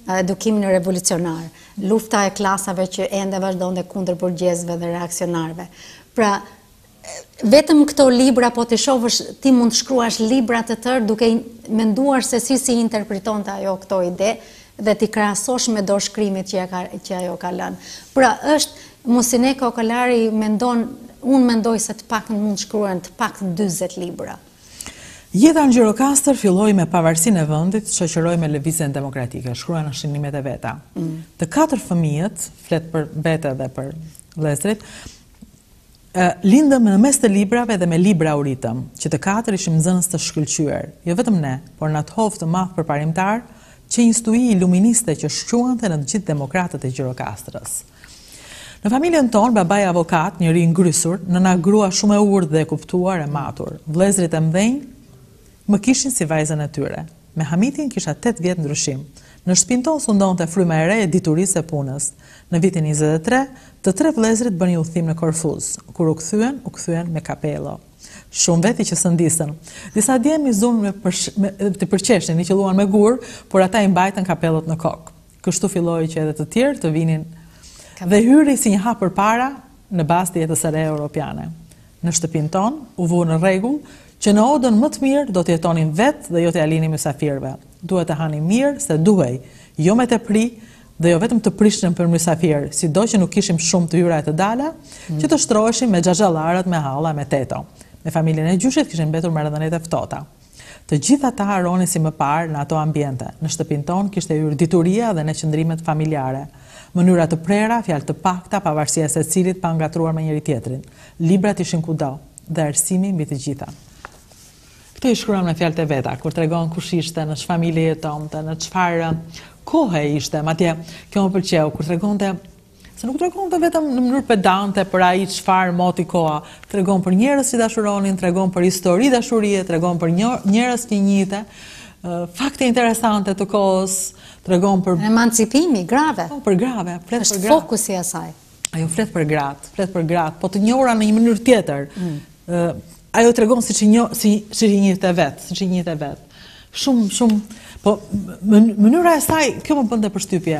edukimin revolucionar, lufta e klasave që ende vazhdonte kundër burgjezëve dhe reaksionarëve. Pra, vetëm këto libra, po të shohësh, ti mund të shkruash libra të tërë duke menduar se si si interpretonte ajo këto ide dhe ti krahasosh me dorë shkrimit që, ka, që ajo ka lënë. Pra, është Musine Kokallari mendon, unë mendoj se të paktën mund të shkruan të paktën dyzet libra. Jeta në Gjirokastër filloi me pavarësinë e vendit, shoqëroi me lëvizjen demokratike, shkruan në shënimet e veta. Mm. Të katër fëmijët, flet për bete dhe për vëllezërit, lindëm në mes të librave dhe me libra u ritëm, që të katër ishim nxënës të shkëlqyer, jo vetëm ne, por në atë hovë të madh përparimtar, që instui iluministe që shquante në të gjithë demokratët e Gjirokastrës. Në familjen tonë, babai avokat, njëri ngrysur, nëna grua shumë e urdhë dhe e kuptuar e matur. Vëllezërit e mdhenj më kishin si vajzën e tyre. Me Hamitin kisha tetë vjet ndryshim. Në shtëpinë tonë sundonte fryma e re e diturisë e punës. Në vitin njëzet e tre, të tre vëllezërit bënë një udhëtim në Korfuz. Kur u kthyen, u kthyen me kapelo. Shumë veti që s'ndisën. Disa djemë i zunë me, përsh, me të përqeshin, i qelluan me gur, por ata i mbajtën kapellot në kokë. Kështu filloi që edhe të tjerë të vinin dhe hyri si një hap përpara në bazë të jetës së re europiane. Në shtëpinë tonë u vu në rregull që në odën më të mirë do të jetonin vetë dhe jo të jalinin mysafirëve. Duhet të hanin mirë se duhej, jo me të pri dhe jo vetëm të prishnin për mysafirë, sido që nuk kishim shumë të hyra e të dala, mm. që të shtroheshim me xhaxhallarët, me halla, me teto. Me familjen e gjyshit kishin mbetur marrëdhëniet e ftohta. Të gjitha ata haronin si më parë në ato ambiente. Në shtëpinë tonë kishte hyrë dituria dhe në qëndrimet familjare. Mënyra të prera, fjalë të pakta, pavarësia se cilit pa ngatruar me njëri tjetrin. Librat ishin kudo dhe arsimi mbi të gjitha. Këto i shkruan me fjalët e veta, kur tregon kush ishte, në ç'familje jetonte, në çfarë kohe ishte, madje kjo më pëlqeu kur tregonte, se nuk tregonte vetëm në mënyrë pedante për ai çfarë moti koha, tregon për njerëz që dashuronin, tregon për histori dashurie, tregon për njerëz që njihte, fakte interesante të kohës, tregon për emancipimi, grave. Po, për grave, flet është për gratë. Fokusi i asaj. Ajo flet për gratë, flet për gratë, po të njohura në një mënyrë tjetër. Mm. Uh, ajo tregon siç i njoh, si siç i njihte vet, siç i njihte vet. Shumë shumë, po mënyra e saj, kjo më bënte përshtypje.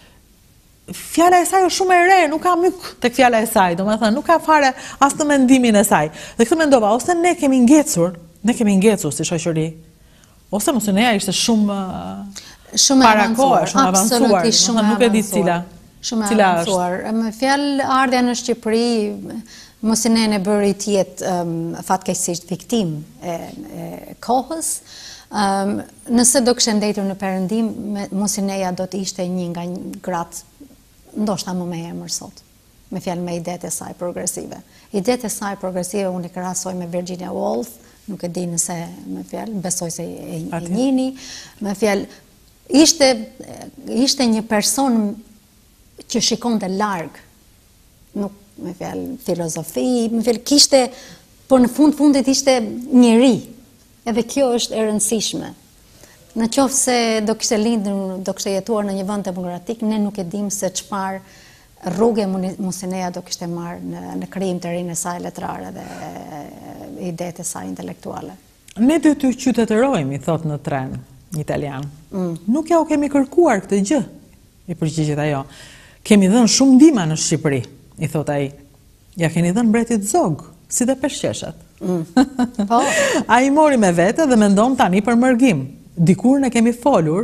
Fjala e saj është shumë e re, nuk ka myk tek fjala e saj, domethënë nuk ka fare as të mendimin e saj. Dhe këtë mendova, ose ne kemi ngecur, ne kemi ngecur si shoqëri, ose mos neja ishte shumë shumë e avancuar, shumë avancuar, shumë nuk e di cila. Shumë e avancuar. Me fjalë ardhja në Shqipëri, Mosineja e bëri të jetë um, fatkeqësisht viktim e, e kohës. Um, nëse do kishte ndetur në perëndim, Mosineja do të ishte një nga gratë ndoshta më me emër sot, me fjalë me idetë e saj progresive. Idetë e saj progresive unë i krahasoj me Virginia Woolf, nuk e di nëse me fjalë, besoj se e, e njihni, me fjalë ishte ishte një person që shikonte larg, nuk me fjalë filozofi, me fjalë kishte, por në fund fundit ishte njeri. Edhe kjo është e rëndësishme. Në qoftë se do kishte lindur, do kishte jetuar në një vend demokratik, ne nuk e dim se çfarë rrugë Mosineja do kishte marrë në, në krijim të rinë e saj letrare dhe idetë e saj intelektuale. Ne do të qytetërojmë, i thot në tren, një italian. Mm. Nuk ja u kemi kërkuar këtë gjë, i përgjigjet ajo. Kemi dhënë shumë ndihmë në Shqipëri, i thot ai. Ja keni dhënë mbretit zog, si dhe peshqeshat. Mm. Po. Ai mori me vete dhe mendon tani për mërgim. Dikur ne kemi folur,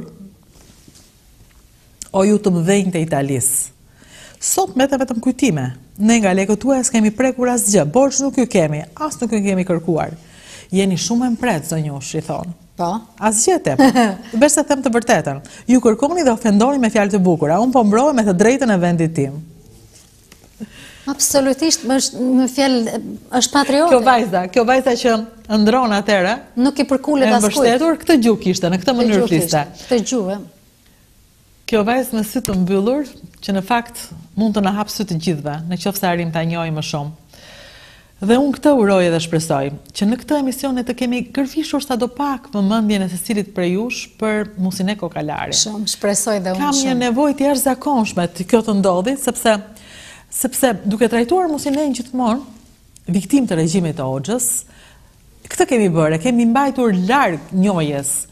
o ju të mëdhenj të Italisë. Sot me të vetëm kujtime, ne nga lekët tuaja s'kemi prekur asgjë, borxh nuk ju kemi, as nuk ju kemi kërkuar. Jeni shumë e mpret, zonjush, i thonë. Po. Asgjë tepër. Besh se them të vërtetën. Ju kërkoni dhe ofendoni me fjalë të bukura, unë po mbrohem me të drejtën e vendit tim. Absolutisht, me fjalë është patriote. Kjo vajza, kjo vajza që ndron atëre, nuk i përkulet askujt. E mbështetur, këtë gjuhë kishte, në këtë mënyrë fliste. Këtë gjuhë. Kjo vajzë me sy të mbyllur, që në fakt mund të na hap sy të gjithëve, në qoftë se arrim ta njohim më shumë. Dhe unë këtë uroj dhe shpresoj, që në këtë emision të kemi kërfishur sadopak vëmendjen e secilit prej jush për Musine Kokallari. Shumë, shpresoj dhe unë shumë. Kam një nevojë të jashtëzakonshme të kjo të ndodhi, sepse sepse duke trajtuar Musinejën gjithmonë, viktim të regjimit të Hoxhës, këtë kemi bërë, kemi mbajtur larg njohjes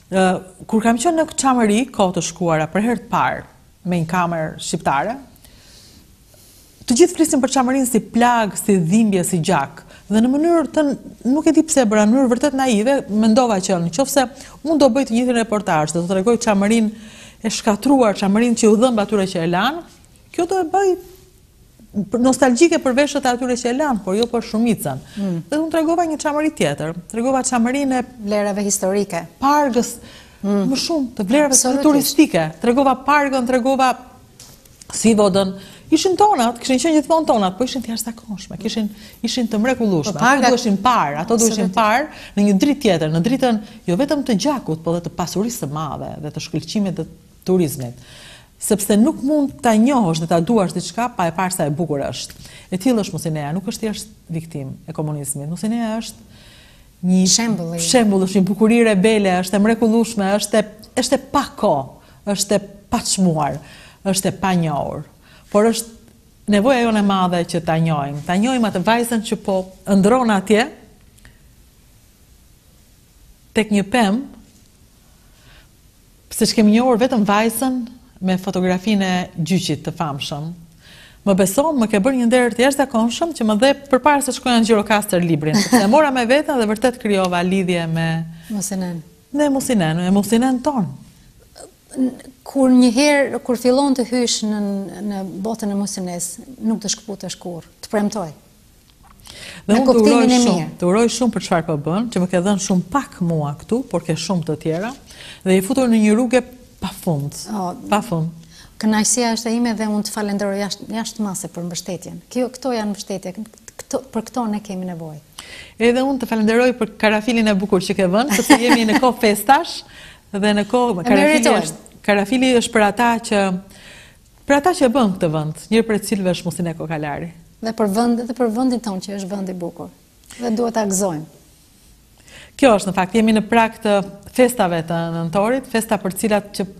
Kur kam qenë në Çamëri, kohë të shkuara, për herë të parë, me një kamerë shqiptare, të gjithë flisin për Çamërinë si plag, si dhimbje, si gjak. Dhe në mënyrë të, nuk e di pse, bëra në mënyrë vërtet naive, mendova që nëse unë do bëj të njëjtin reportazh, do të tregoj Çamërinë e shkatruar, Çamërinë që u dhëmb atyre që e lanë, kjo do e bëj nostalgjike për veshët e atyre që e lanë, por jo për shumicën. Mm. Dhe unë tregova një Çamëri tjetër, tregova Çamërinë e vlerave historike, pargës, mm. më shumë të vlerave turistike. Tregova pargën, tregova Sivodën. Ishin tonat, kishin qenë gjithmonë tonat, po ishin të jashtëzakonshme, kishin ishin të mrekullueshme. Ato duheshin parë, ato duheshin parë në një dritë tjetër, në dritën jo vetëm të gjakut, por edhe të pasurisë së madhe dhe të shkëlqimit të turizmit. Sepse nuk mund ta njohësh dhe ta duash diçka pa e parë sa e bukur është. E tillë është Musinea, nuk është thjesht viktimë e komunizmit. Musinea është një shembull, shembull, është një bukuri rebele, është e mrekullueshme, është e është e pa kohë, është e pa çmuar, është e pa njohur. Por është nevoja jonë e madhe që ta njohim. Ta njohim atë vajzën që po ëndron atje tek një pemë, pse kemi njohur vetëm vajzën me fotografinë e gjyqit të famshëm. Më beson, më ke bërë një nder të jashtëzakonshëm që më dhe përpara se shkoja në Gjirokastër librin, sepse e mora me veten dhe vërtet krijova lidhje me Musinen. Me Musinen, me Musinen ton. Kur një herë, kur fillon të hysh në, në botën e Musines, nuk të shkëputesh kurrë, të premtoj. Dhe unë të uroj shumë, të uroj shumë për çfarë po bën, që më ke dhënë shumë pak mua këtu, por ke shumë të tjera, dhe i futur në një rrugë pafund. Oh, pafund. Kënaqësia është e ime dhe unë të falenderoj jashtë jashtë mase për mbështetjen. Kjo, këto janë mbështetje, këto, për këto ne kemi nevojë. Edhe unë të falenderoj për karafilin e bukur që ke vënë, sepse jemi në kohë festash dhe në kohë karafili është Karafili është për ata që për ata që bën këtë vend, njëri prej cilëve është Musine Kokalari. Dhe për vend dhe për vendin tonë që është vend i bukur. Dhe duhet ta gëzojmë. Kjo është në fakt, jemi në prag të festave të nëntorit, festa për cilat që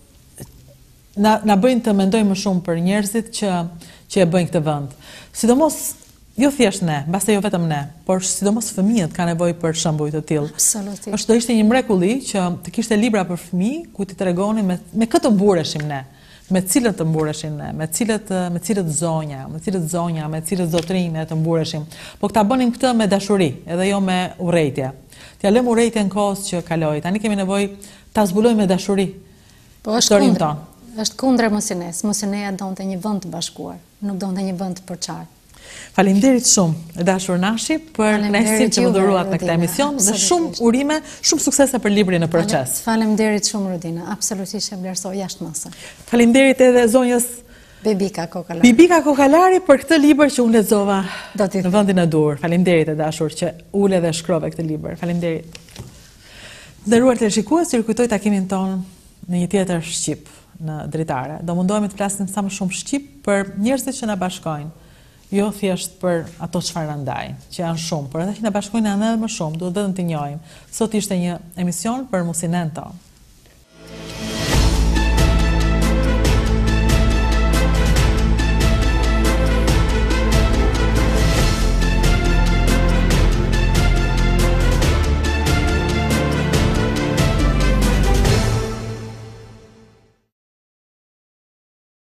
na na bëjnë të mendojmë më shumë për njerëzit që që e bëjnë këtë vend. Sidomos jo thjesht ne, mbase jo vetëm ne, por sidomos fëmijët kanë nevojë për shembuj të tillë. Absolutisht. Është do ishte një mrekulli që të kishte libra për fëmijë ku ti tregonin me me këtë mbureshim ne, me cilët të mbureshin ne, me cilët me cilët zonja, me cilët zonja, me cilët zotrinë të mbureshim. Po ta bënim këtë me dashuri, edhe jo me urrëtie. T'ja lëm urrëtien kohës që kaloi. Tani kemi nevojë ta zbulojmë me dashuri. Po është kundër. Është kundër Musines. Musinea donte një vend të bashkuar, nuk donte një vend të përçarë. Faleminderit shumë, dashur Nashi, për kënaqësinë që më dhuruat në këtë emision dhe shumë urime, shumë suksese për librin në proces. Faleminderit shumë Rudina, absolutisht e vlerësoj jashtë mase. Faleminderit edhe zonjës Bibika Kokalari. Bibika Kokalari për këtë libër që unë lexova në vendin e dur. Faleminderit e dashur që ule dhe shkrove këtë libër. Faleminderit. Nderuar televizionistë, ju kujtoj takimin ton në një tjetër shqip në Dritare. Do mundohemi të flasim sa më shumë shqip për njerëzit që na bashkojnë. Jo thjesht për ato çfarë na ndajnë, që janë shumë, por edhe që na bashkojnë edhe më shumë, duhet vetëm të njohim. Sot ishte një emision për Musinen ton.